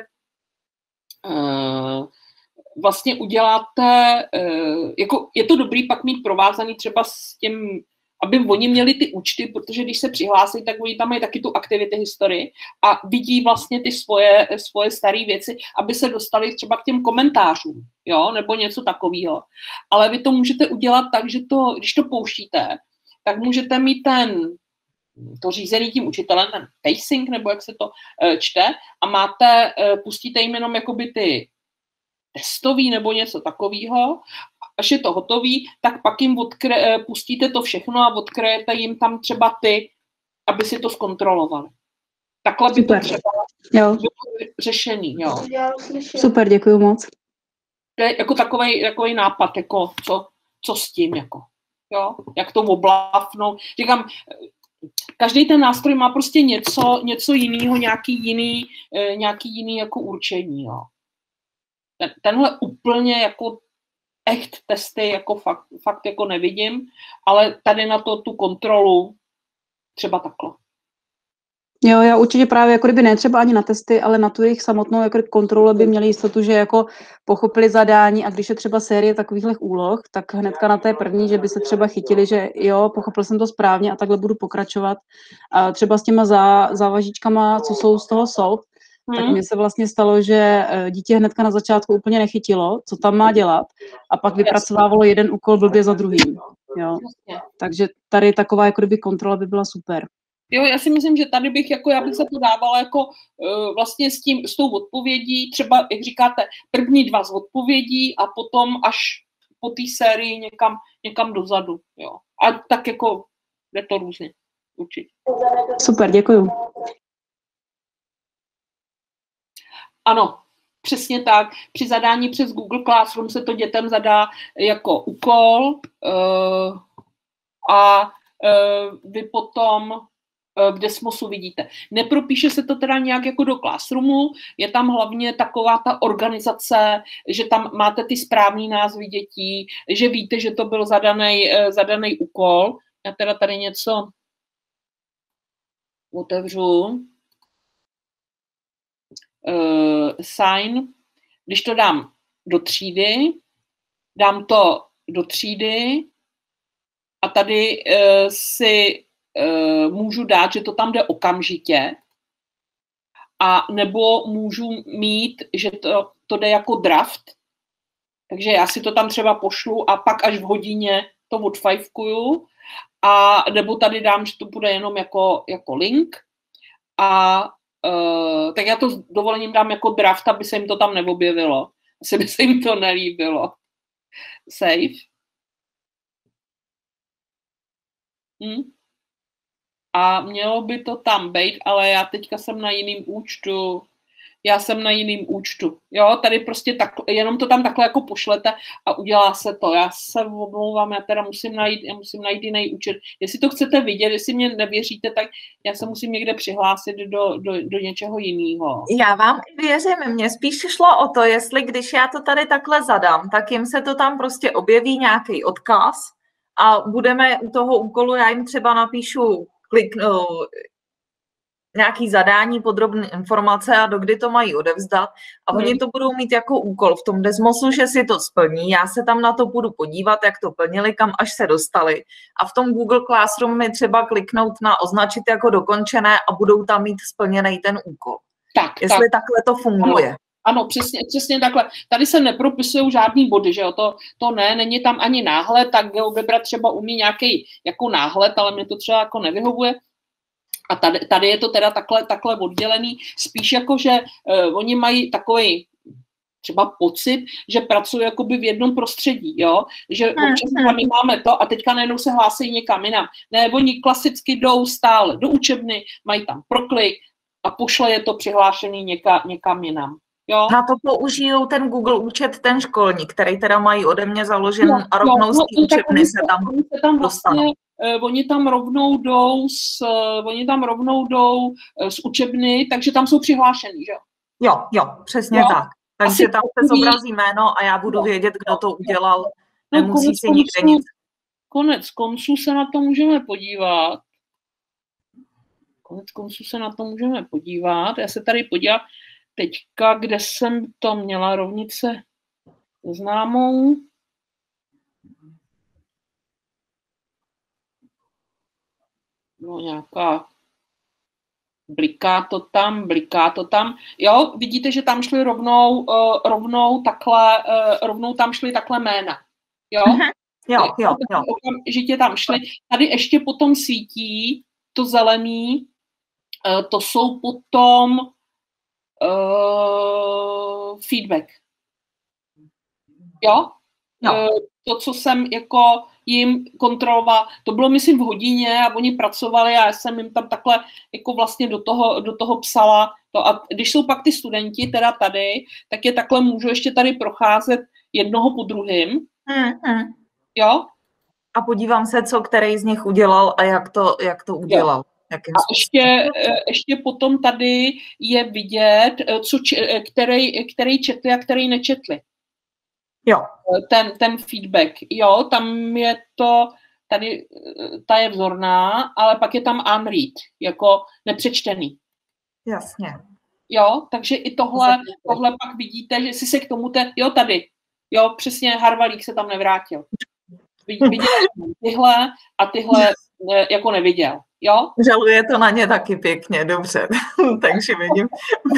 vlastně uděláte, jako je to dobrý pak mít provázaný třeba s tím, aby oni měli ty účty, protože když se přihlásí, tak oni tam mají taky tu activity historii a vidí vlastně ty svoje, svoje staré věci, aby se dostali třeba k těm komentářům, jo, nebo něco takového. Ale vy to můžete udělat tak, že to, když to pouštíte, tak můžete mít ten, to řízený tím učitelem, ten pacing, nebo jak se to uh, čte, a máte, uh, pustíte jim jenom jakoby ty testový nebo něco takového. Až je to hotový, tak pak jim odkre, pustíte to všechno a odkryjete jim tam třeba ty, aby si to zkontrolovali. Takhle by Super. to třeba Jo. bylo řešený. Jo. Super, děkuji moc. To je jako takovej, takovej nápad, jako co, co s tím, jako, jo? Jak to oblafnout. Říkám, každý ten nástroj má prostě něco, něco jiného, nějaký jiný, nějaký jiný jako určení. Jo. Ten, tenhle úplně jako echt testy jako fakt, fakt jako nevidím, ale tady na to tu kontrolu třeba takhle. Jo, já určitě právě jako kdyby ne třeba ani na testy, ale na tu jejich samotnou jako kontrolu by měli jistotu, že jako pochopili zadání a když je třeba série takovýchhle úloh, tak hnedka na té první, že by se třeba chytili, že jo, pochopil jsem to správně a takhle budu pokračovat. A třeba s těma zá, závažičkama, co jsou z toho soud, hmm. tak mně se vlastně stalo, že dítě hnedka na začátku úplně nechytilo, co tam má dělat a pak vypracovávalo jeden úkol blbě za druhým. Jo. Takže tady taková jako kdyby kontrola by byla super. Jo, já si myslím, že tady bych, jako já bych se to dávala jako uh, vlastně s tím, s tou odpovědí, třeba, jak říkáte, první dva z odpovědí a potom až po té sérii někam, někam dozadu, jo. A tak jako je to různě, určitě. Super, děkuju. Ano, přesně tak. Při zadání přes Google Classroom se to dětem zadá jako úkol uh, a uh, vy potom v Desmosu vidíte. Nepropíše se to teda nějak jako do Classroomu, je tam hlavně taková ta organizace, že tam máte ty správný názvy dětí, že víte, že to byl zadaný, zadaný úkol. Já teda tady něco otevřu. Uh, sign. Když to dám do třídy, dám to do třídy a tady uh, si Uh, můžu dát, že to tam jde okamžitě, a nebo můžu mít, že to, to jde jako draft, takže já si to tam třeba pošlu a pak až v hodině to odfajfkuju, a nebo tady dám, že to bude jenom jako, jako link, a uh, tak já to s dovolením dám jako draft, aby se jim to tam neobjevilo. Asi by se jim to nelíbilo. Save. Hm? A mělo by to tam být, ale já teďka jsem na jiným účtu. Já jsem na jiným účtu. Jo, tady prostě tak, jenom to tam takhle jako pošlete a udělá se to. Já se omlouvám, já teda musím najít, já musím najít jiný účet. Jestli to chcete vidět, jestli mě nevěříte, tak já se musím někde přihlásit do, do, do něčeho jiného. Já vám věřím, mně spíš šlo o to, jestli když já to tady takhle zadám, tak jim se to tam prostě objeví nějaký odkaz a budeme u toho úkolu, já jim třeba napíšu kliknu nějaký zadání, podrobné informace a dokdy to mají odevzdat a hmm. oni to budou mít jako úkol v tom Desmosu, že si to splní, já se tam na to budu podívat, jak to plnili, kam až se dostali a v tom Google Classroom mi třeba kliknout na označit jako dokončené a budou tam mít splněný ten úkol. Tak, Jestli tak. takhle to funguje. Ano. Ano, přesně, přesně takhle. Tady se nepropisují žádný body, že jo, to, to ne, není tam ani náhled, tak GeoGebra třeba umí nějaký jako náhled, ale mě to třeba jako nevyhovuje. A tady, tady je to teda takhle, takhle oddělený, spíš jako, že uh, oni mají takový třeba pocit, že pracují jakoby v jednom prostředí, jo, že občas my máme to a teďka najednou se hlásí někam jinam. Ne, oni klasicky jdou stále do učebny, mají tam proklik a pošle je to přihlášený něka, někam jinam. Jo. Na to použijou ten Google účet, ten školní, který teda mají ode mě založen no, a rovnou z té učebny se tam, se tam dostanou. Vlastně, uh, oni tam rovnou jdou s, uh, oni tam rovnou jdou uh, z učebny, takže tam jsou přihlášený, že jo? Jo, jo, přesně jo. tak. Takže Asi tam se zobrazí jméno a já budu vědět, kdo to udělal. Nemusí no, si nikde nic. Konec konců se na to můžeme podívat. konec konců se na to můžeme podívat. Já se tady podívám teďka, kde jsem to měla rovnice známou. No nějaká, bliká to tam, bliká to tam. Jo, vidíte, že tam šly rovnou, uh, rovnou takhle, uh, rovnou tam šly takhle jména. Jo? Jo, jo, jo. Okamžitě tam šly. Tady ještě potom svítí to zelený, uh, to jsou potom uh, feedback. Jo? No. Uh, to, co jsem jako jim kontrolovala, to bylo myslím v hodině a oni pracovali a já jsem jim tam takhle jako vlastně do toho, do toho psala to. A když jsou pak ty studenti teda tady, tak je takhle můžu ještě tady procházet jednoho po druhým. Hmm, hmm. Jo? A podívám se, co který z nich udělal a jak to, jak to udělal. A ještě, ještě potom tady je vidět, co, který, který četli a který nečetli. Jo. Ten, ten feedback, jo, tam je to, tady ta je vzorná, ale pak je tam unread, jako nepřečtený. Jasně. Jo, takže i tohle, tohle pak vidíte, že si se k tomu, te, jo, tady, jo, přesně Harvalík se tam nevrátil. Viděl jsem tyhle a tyhle ne, jako neviděl, jo. Žaluje to na ně taky pěkně, dobře, takže vidím.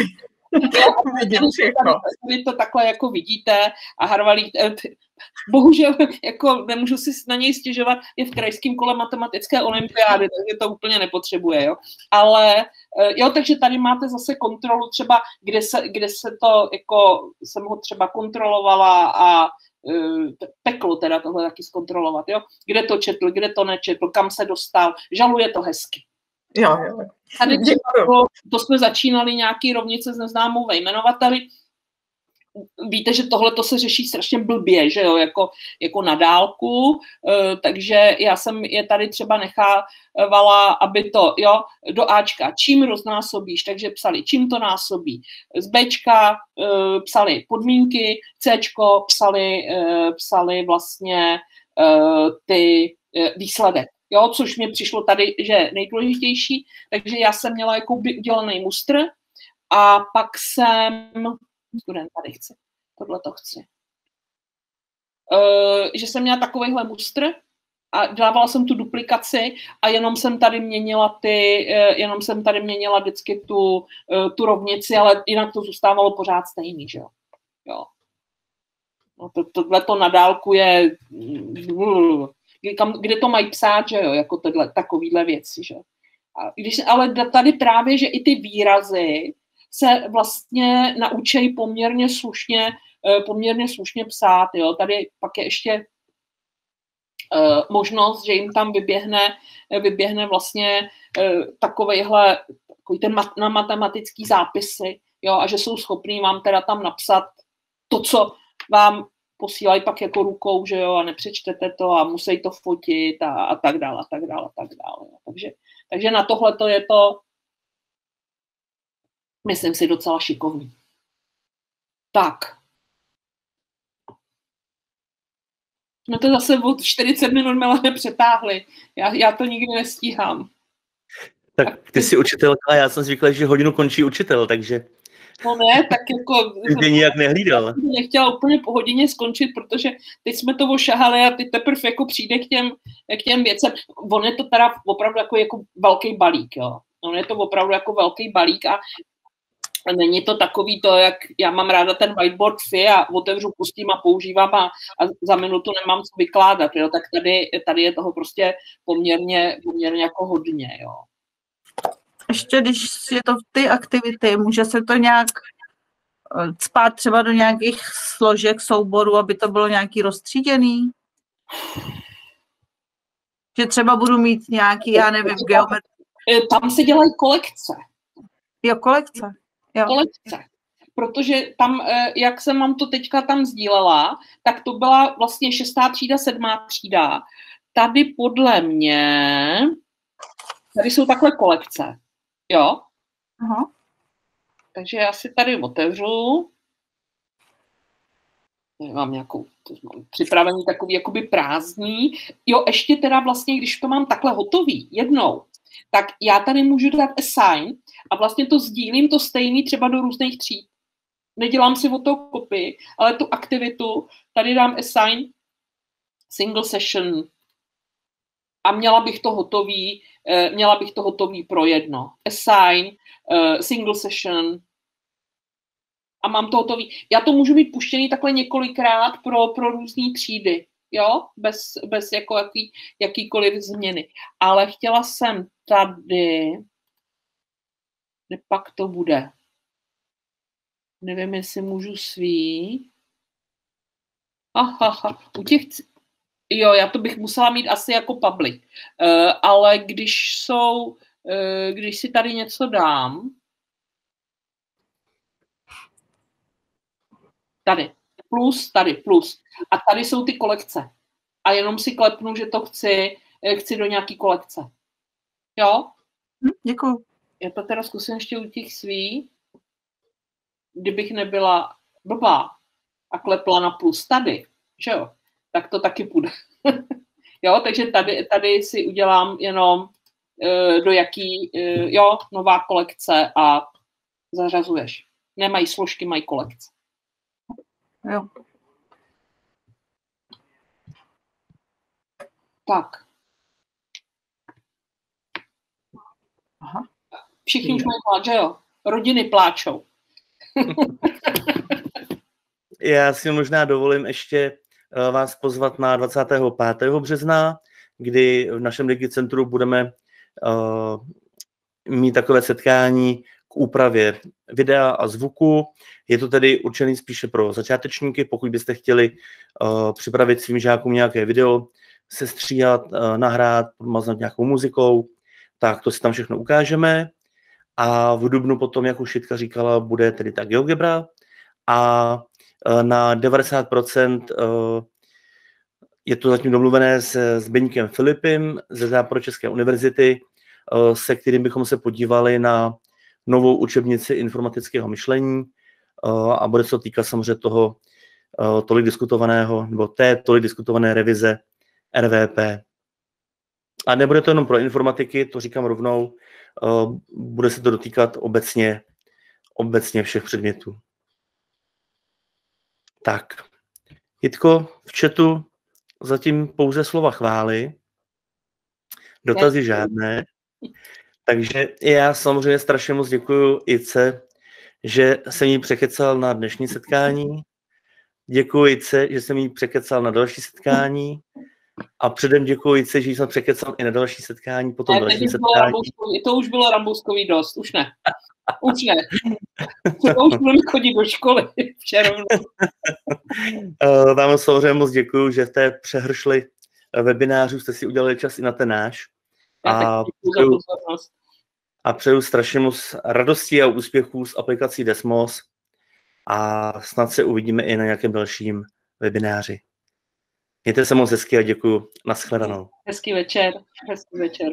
Vidím všechno. Vy to takhle jako vidíte a Harvalík, bohužel jako nemůžu si na něj stěžovat, je v krajském kole matematické olympiády, takže to úplně nepotřebuje, jo. Ale jo, takže tady máte zase kontrolu třeba, kde se, kde se to, jako jsem ho třeba kontrolovala a peklo teda tohle taky zkontrolovat, jo. Kde to četl, kde to nečetl, kam se dostal, žaluje to hezky. Jo, jo. Tady třeba to, to jsme začínali nějaký rovnice s neznámou ve jmenovateli. Víte, že tohle to se řeší strašně blbě, že jo, jako, jako na dálku, takže já jsem je tady třeba nechávala, aby to, jo, do Ačka, čím roznásobíš, takže psali, čím to násobí. Z Bčka psali podmínky, Cčko psali, psali vlastně ty výsledek. Jo, což mě přišlo tady, že nejdůležitější, takže já jsem měla jako by udělaný mustr a pak jsem, student tady chci, tohle to chci, uh, že jsem měla takovejhle mustr a dávala jsem tu duplikaci a jenom jsem tady měnila ty, uh, jenom jsem tady měnila vždycky tu, uh, tu rovnici, ale jinak to zůstávalo pořád stejný, že jo. jo. No to, tohle to na dálku je... Kam, kde to mají psát, že jo, jako tohle, takovýhle věci, že a když, ale tady právě, že i ty výrazy se vlastně naučí poměrně slušně, poměrně slušně psát, jo, tady pak je ještě uh, možnost, že jim tam vyběhne, vyběhne vlastně uh, takovejhle, takový ten mat, na matematický zápisy, jo, a že jsou schopní vám teda tam napsat to, co vám posílají pak jako rukou, že jo, a nepřečtete to a musí to fotit a, a tak dále, a tak dále, a tak dále. Takže, takže na tohle to je to, myslím si, docela šikovný. Tak. Jsme to zase od čtyřicet minut Milane přetáhli. Já, já to nikdy nestíhám. Tak ty jsi učitelka, já jsem zvyklý, že hodinu končí učitel, takže... No ne, tak jako... Ty nijak nehlídal. Nechtěla úplně po hodině skončit, protože teď jsme to ošahali a teď teprve jako přijde k těm, k těm věcem. On je to teda opravdu jako, jako velký balík, jo. On je to opravdu jako velký balík a není to takový to, jak já mám ráda ten whiteboard fi a otevřu, pustím a používám a, a za minutu nemám co vykládat, jo. Tak tady, tady je toho prostě poměrně, poměrně jako hodně, jo. Ještě když je to ty aktivity, může se to nějak spát třeba do nějakých složek, souborů, aby to bylo nějaký roztříděný? Že třeba budu mít nějaký, já nevím, geometrii. Tam se dělají kolekce. Jo, kolekce. Jo. Kolekce. Protože tam, jak jsem vám to teďka tam sdílela, tak to byla vlastně šestá třída, sedmá třída. Tady podle mě, tady jsou takhle kolekce. Jo? Aha. Takže já si tady otevřu. Mám nějakou, to mám připravený takový jakoby prázdný. Jo, ještě teda vlastně, když to mám takhle hotový jednou, tak já tady můžu dát assign a vlastně to sdílím to stejný třeba do různých tříd. Nedělám si o to kopii, ale tu aktivitu tady dám assign single session a měla bych to hotový, měla bych to hotový pro jedno. Assign, single session a mám to hotový. Já to můžu mít puštěný takhle několikrát pro, pro různé třídy, jo, bez, bez jako jaký, jakýkoliv změny. Ale chtěla jsem tady, kde pak to bude. Nevím, jestli můžu svý. Aha, u těch, jo, já to bych musela mít asi jako public, uh, ale když jsou, uh, když si tady něco dám, tady, plus, tady, plus, a tady jsou ty kolekce. A jenom si klepnu, že to chci, chci do nějaký kolekce. Jo? Děkuju. Já to teda zkusím ještě u těch svý. Kdybych nebyla blbá a klepla na plus tady, že jo, tak to taky půjde. Jo, takže tady, tady si udělám jenom uh, do jaký, uh, jo, nová kolekce a zařazuješ. Nemají složky, mají kolekce. Jo. Tak. Aha. Všichni už mají plát, že jo? Rodiny pláčou. Já si možná dovolím ještě vás pozvat na dvacátého pátého března, kdy v našem Digicentru budeme uh, mít takové setkání k úpravě videa a zvuku. Je to tedy určený spíše pro začátečníky, pokud byste chtěli uh, připravit svým žákům nějaké video, sestříhat, uh, nahrát, podmaznat nějakou muzikou, tak to si tam všechno ukážeme. A v dubnu potom, jak už Jitka říkala, bude tedy ta GeoGebra a uh, na devadesát procent uh, je to zatím domluvené s Zbyňkem Filipem ze Západočeské univerzity, uh, se kterým bychom se podívali na novou učebnici informatického myšlení uh, a bude se to týkat samozřejmě toho uh, tolik diskutovaného, nebo té tolik diskutované revize R V P. A nebude to jenom pro informatiky, to říkám rovnou, uh, bude se to dotýkat obecně, obecně všech předmětů. Tak, Jitko, v chatu zatím pouze slova chvály, dotazy žádné, takže já samozřejmě strašně moc děkuju Ice, že jsem jí překecal na dnešní setkání. Děkuji Ice, že jsem jí překecal na další setkání. A předem děkuji Ice, že jsem překecal i na další setkání, potom ne, další setkání. To už bylo rambouskový dost, už ne. Už ne. To už budeme chodit do školy v červnu. Vám samozřejmě moc děkuju, že v té přehršli webinářů jste si udělali čas i na ten náš. A přeju, a přeju strašně moc radosti a úspěchů s aplikací Desmos a snad se uvidíme i na nějakém dalším webináři. Mějte se moc hezky a děkuju. Naschledanou. Hezký večer. Hezký večer.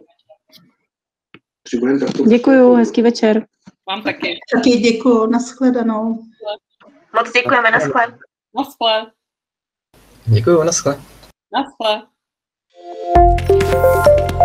Děkuju, hezký večer. Vám taky. Taky děkuju, naschledanou. Moc děkujeme, naschle. Naschle. Děkuju, naschle. Naschle.